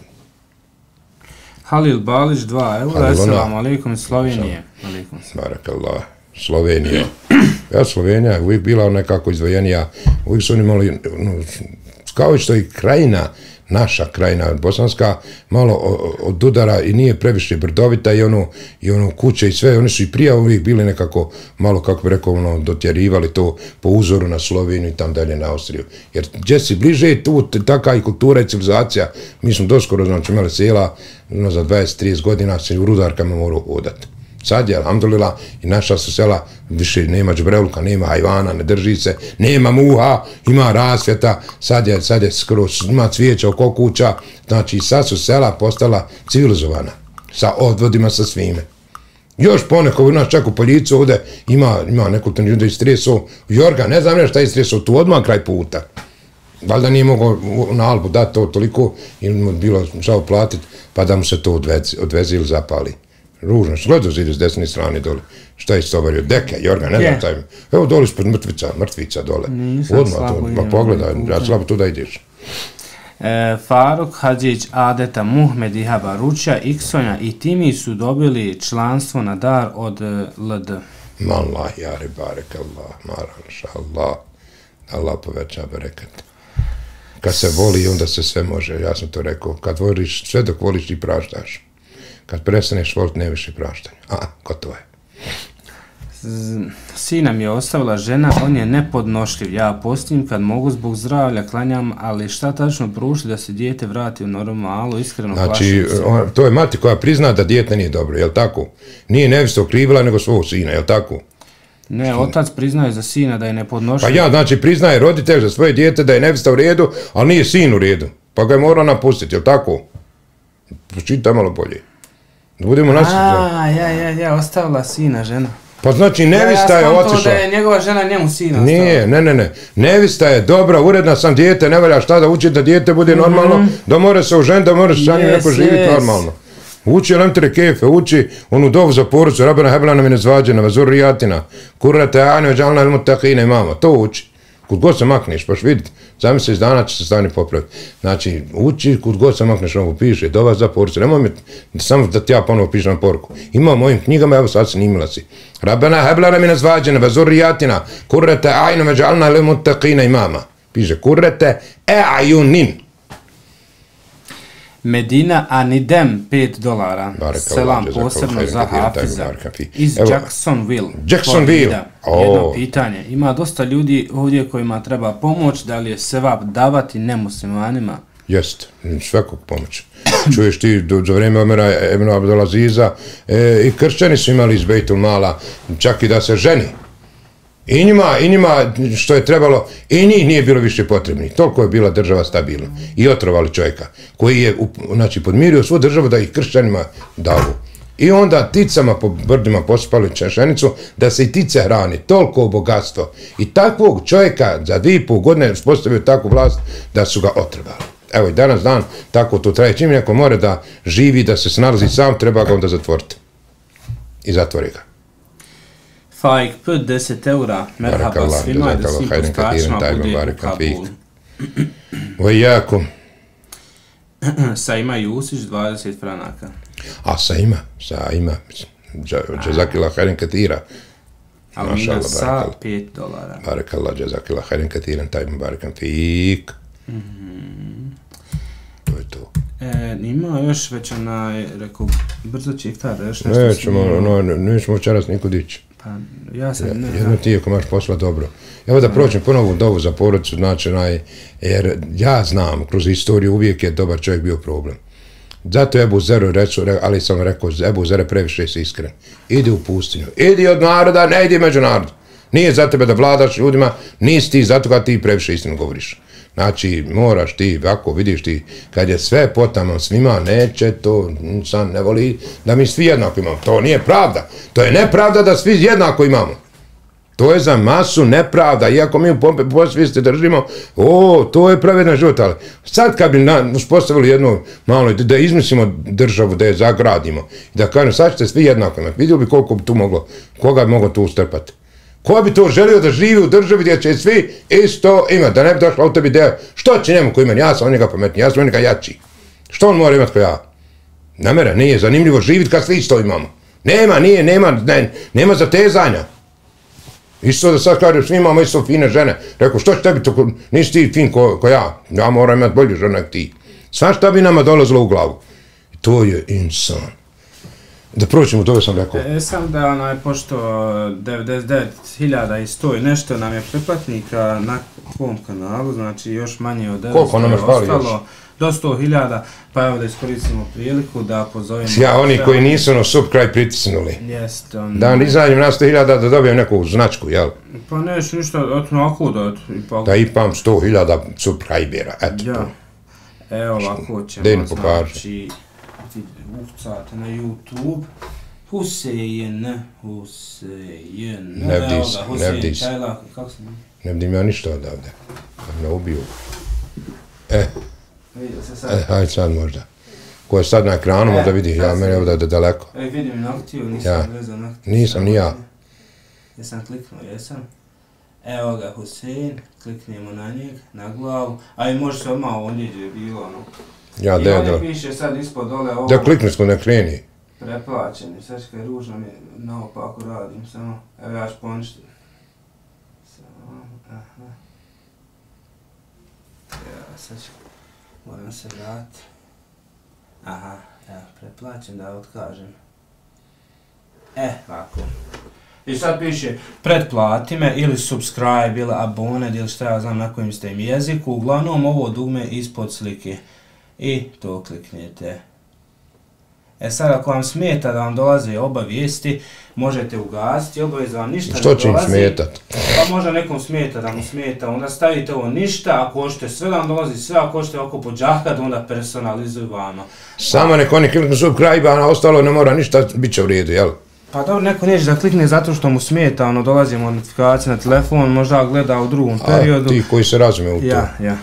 [SPEAKER 2] Halil Balić, 2 eura, assalamu alaikum iz Slovenije.
[SPEAKER 1] Barakallah, Slovenija. Ja, Slovenija je uvijek bila nekako izdvojenija, uvijek su oni mali, kao što i krajina, naša krajina bosanska, malo od udara i nije previše brdovita i ono kuće i sve, oni su i prije uvijek bili nekako malo, kako bi rekao, dotjerivali to po uzoru na Sloveniju i tam dalje na Austriju. Jer gdje si bliže tu, taka i kultura i civilizacija, mi smo doskoro, znači, imali sela, za 20-30 godina se u rudarkama morao hodati. Sad je, alhamdulillah, i naša su sela, više nema džbrelka, nema hajvana, ne drži se, nema muha, ima rasvjeta, sad je skoro, ima cvijeća oko kuća, znači sad su sela postala civilizovana, sa odvodima, sa svime. Još poneko, u nas čak u Poljicu ovdje ima nekoliko ljudi istresu, Jorga, ne znam šta je istresu, tu odmah kraj puta. Valjda nije mogao na Albu dati to toliko, ili mu bilo žao platiti, pa da mu se to odveze ili zapali. Ružno, gledao zide s desne strane dole. Šta je istovario? Deke, Jorga, ne znam taj. Evo dole ispod mrtvica dole. Odmah to, ma pogledaj, ja slabo tu da ideš.
[SPEAKER 2] Faruk Hadžić, Adeta, Muhmed, Ihaba, Ručja, Iksonja i Timi su dobili članstvo na dar od LD.
[SPEAKER 1] Mallah, jari, barek Allah, maranša Allah. Allah poveća berekat. Kad se voli, onda se sve može, ja sam to rekao. Kad voliš, sve dok voliš ti praštaš. Kad prestaneš voliti, ne više praštanja. Gotovo je.
[SPEAKER 2] Sina mi je ostavila žena, on je nepodnošljiv. Ja postim kad mogu zbog zdravlja, klanjam, ali šta tačno pružiti da se dijete vrati u normalu, iskreno plašim se.
[SPEAKER 1] Znači, to je mati koja prizna da dijete nije dobro, jel' tako? Nije nevisto okrivila nego svog sina, jel' tako?
[SPEAKER 2] Ne, otac priznaje za sina da je nepodnošljiv.
[SPEAKER 1] Pa ja, znači, priznaje roditelj za svoje dijete da je nevista u redu, ali nije sin u redu. Pa ga je morao napustiti, jel' tako? Pročitaj malo bolje. Da budemo nasjetiti.
[SPEAKER 2] Ja, ostavila sina žena.
[SPEAKER 1] Pa znači nevista je otišla. Ja
[SPEAKER 2] da je njegova žena njemu sina ostavila.
[SPEAKER 1] Nije, ne. Nevista je dobra, uredna sam dijete, ne valja šta da uči da dijete bude normalno, da mora se oženiti, da mora se sa njim neko živjeti normalno. Uči lemtere kefe, uči onu dovu za porucu, Rabbena hab lana min azvađina, wa zurrijatina, kurrata a'yunin waj'alna lil muttaqina imama. To uči. Kud god se makneš, paš vidjeti, za mjesec dana će se stanje popraviti. Znači, uči kud god sam makneš nogu, piše, dova za porucu, nemoj mi samo da ti ja ponovo pišem na poruku. Ima u mojim knjigama, evo sad snimila si. Rabbena heblana min azvađena, ve zurrijatina, kurrete ajna međalna li muttaqina imama. Piše, kurrete ajunin.
[SPEAKER 2] Medina Anidem, $5. Selam posebno za Hafiza. Iz Jacksonville. Jedno pitanje. Ima dosta ljudi ovdje kojima treba pomoć, da li je sevap davati nemuslimanima?
[SPEAKER 1] Jest, svakog pomoć. Čuješ ti, za vrijeme Omera ibn Abdulaziza i kršćani su imali iz Bejtul Mala, čak i da se ženi. I njima što je trebalo, i njih nije bilo više potrebni. Toliko je bila država stabilna. I otrovali čovjeka, koji je znači, podmirio svu državu da ih kršćanima davu. I onda ticama po brdima pospali češenicu da se i tice hrani. Toliko bogatstvo. I takvog čovjeka za 2,5 godine uspostavio takvu vlast da su ga otrovali. Evo i danas dan tako to traje. Čim neko more da živi, da se snalazi sam, treba ga onda zatvoriti. I zatvori ga.
[SPEAKER 2] Faik P, 10 eura, merhaba svima i da svim postačima bude u Kabulu.
[SPEAKER 1] Vojako.
[SPEAKER 2] Saima Jusić, 20 franaka.
[SPEAKER 1] A Saima. Jazakila hajren katira.
[SPEAKER 2] Almina sa $5.
[SPEAKER 1] Barakallah, jazakila hajren katiran, taj barakan fik. To je to.
[SPEAKER 2] Ima još već rekao, brzo će iftar, još
[SPEAKER 1] nešto nećemo večeras nikud ići.
[SPEAKER 2] Ja sam ne znam.
[SPEAKER 1] Jedno ti ako imaš posla dobro. Evo da prođem ponovu dovu za porodicu, znači, jer ja znam, kroz istoriju uvijek je dobar čovjek bio problem. Zato Ebu Zer, ali sam rekao, Ebu Zer previše si iskren. Idi u pustinju, idi od naroda, ne idi među narodu. Nije za tebe da vladaš ljudima, nisi ti zato kad ti previše istinu govoriš. Znači, moraš ti, ako vidiš ti, kad je sve potamo svima, neće to, sam ne voli da mi svi jednako imamo. To nije pravda. To je nepravda da svi jednako imamo. To je za masu nepravda. Iako mi u posvijesti držimo, to je pravedan život, ali sad kad bi uspostavili jednu malo, da izmislimo državu, da je zagradimo, i da kažem, sad ćete svi jednako imati. Vidio bi koliko bi tu moglo, koga bi moglo tu ustrpati. Ko bi to želio da živi u državi gdje će svi isto imati, da ne bi došla u tebi ideja, što će njemu ko ima, ja sam od njega pametniji, ja sam od njega jači. Što on mora imati ko ja? Namera, nije zanimljivo živjeti kad svi isto imamo. Nema zatezanja. Isto da sad kažem, svi imamo isto fine žene. Rekao, što će tebi to, nisi ti fin ko ja, ja moram imati bolju ženu nek ti. Sva šta bi nama dolazilo u glavu. To je insan. Da proćemo, to sam rekao.
[SPEAKER 2] Sam da pošto 99.100 i nešto nam je pretplatnika na ovom kanalu, znači još manje od 900
[SPEAKER 1] koliko nam je ostalo?
[SPEAKER 2] Do 100.000, pa evo da iskoristimo priliku da pozovemo...
[SPEAKER 1] Ja, oni koji nisu na subscribe pritisnuli.
[SPEAKER 2] Jeste.
[SPEAKER 1] Da izađem na 100.000 da dobijem neku značku, jel?
[SPEAKER 2] Pa nešto, onako da...
[SPEAKER 1] Da imam 100.000 subscribera, eto to.
[SPEAKER 2] Evo ovako ćemo, znači... Ukucate na YouTube. Husein.
[SPEAKER 1] Nevdis.
[SPEAKER 2] Kako se mi?
[SPEAKER 1] Ne vidim ja ništa odavde. Da me ubiju.
[SPEAKER 2] Vidio se sad.
[SPEAKER 1] Hajde sad možda. Ko je sad na ekranu, možda vidi. Ja mene ovdje daleko.
[SPEAKER 2] Vidim na aktivu, nisam vezan na aktivu.
[SPEAKER 1] Nisam ni ja.
[SPEAKER 2] Jesam kliknuo, jesam. Evo ga Husein, kliknemo na njeg, na glavu. A i može se odmah ovdje gdje je bilo ono.
[SPEAKER 1] Ja,
[SPEAKER 2] i ovdje piše sad ispod dole ovo...
[SPEAKER 1] Da klikni sko ne kreni.
[SPEAKER 2] Preplaćeni, sad što je ružno mi naopako radim, samo... Evo ja ću poništiti. Samo, aha. Ja, sad ću... Moram se vratiti. Aha, evo, preplaćen da otkažem. Ovako. I sad piše pretplati me ili subscribe ili aboned ili šta ja znam na kojem ste im jeziku. Uglavnom ovo dugme ispod slike. I to kliknete. Sad ako vam smeta da vam dolaze obavijesti, možete ugasiti, obavijest vam ništa ne dolazi.
[SPEAKER 1] Što će im smetat?
[SPEAKER 2] Pa možda nekom smeta da mu smeta, onda stavite ovo ništa, ako hoćete sve da vam dolazi sve, ako hoćete ovako podžahkat, onda personalizuju vama.
[SPEAKER 1] Samo nek oni kliknu subscribe, a ostalo ne mora ništa, bit će u redu, jel?
[SPEAKER 2] Pa dobro, neko neće da klikne zato što mu smeta, dolazi mu notifikacije na telefon, možda gleda u drugom periodu.
[SPEAKER 1] A ti koji se razume u to.
[SPEAKER 2] Ja.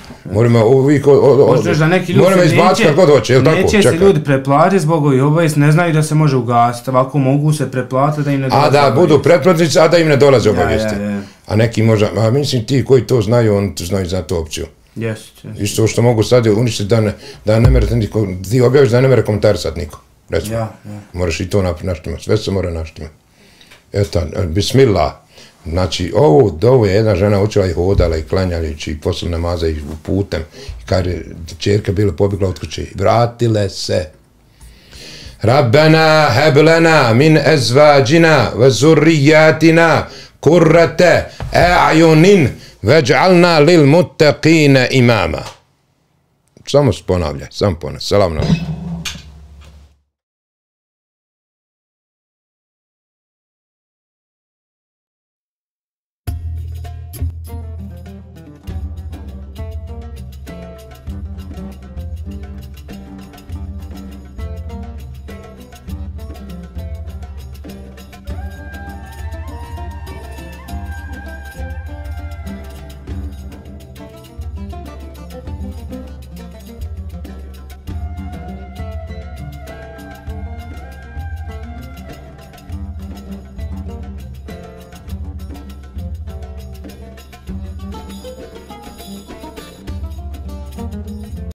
[SPEAKER 1] Moramo izbaciti kako god hoće, jel tako?
[SPEAKER 2] Neće se ljudi preplatiti zbog ovih obavijesti, ne znaju da se može ugasiti, ovako mogu se preplatiti da im ne dolaze obavijesti.
[SPEAKER 1] A da budu pretplatnici, a da im ne dolaze obavijesti. A neki možda, mislim ti koji to znaju, oni to znaju za tu opciju. Isto što mogu sad uništiti da ne mere niko, ti objaviš da ne mere komentarisati niko. Recimo, moraš i to naštimati, sve se mora naštimati. Eto, bismillah. Znači, ovo je jedna žena učila i hodala i klanjalići i posle namaza i putem. I kad je čerka bila pobjegla od kuće, vratile se. Rabbena heblena min ezvađina ve zurrijatina kurrate a'junin veđ'alna lil muttaqina imama. Samo ponavljaj, samo ponavljaj. Salam alejkum.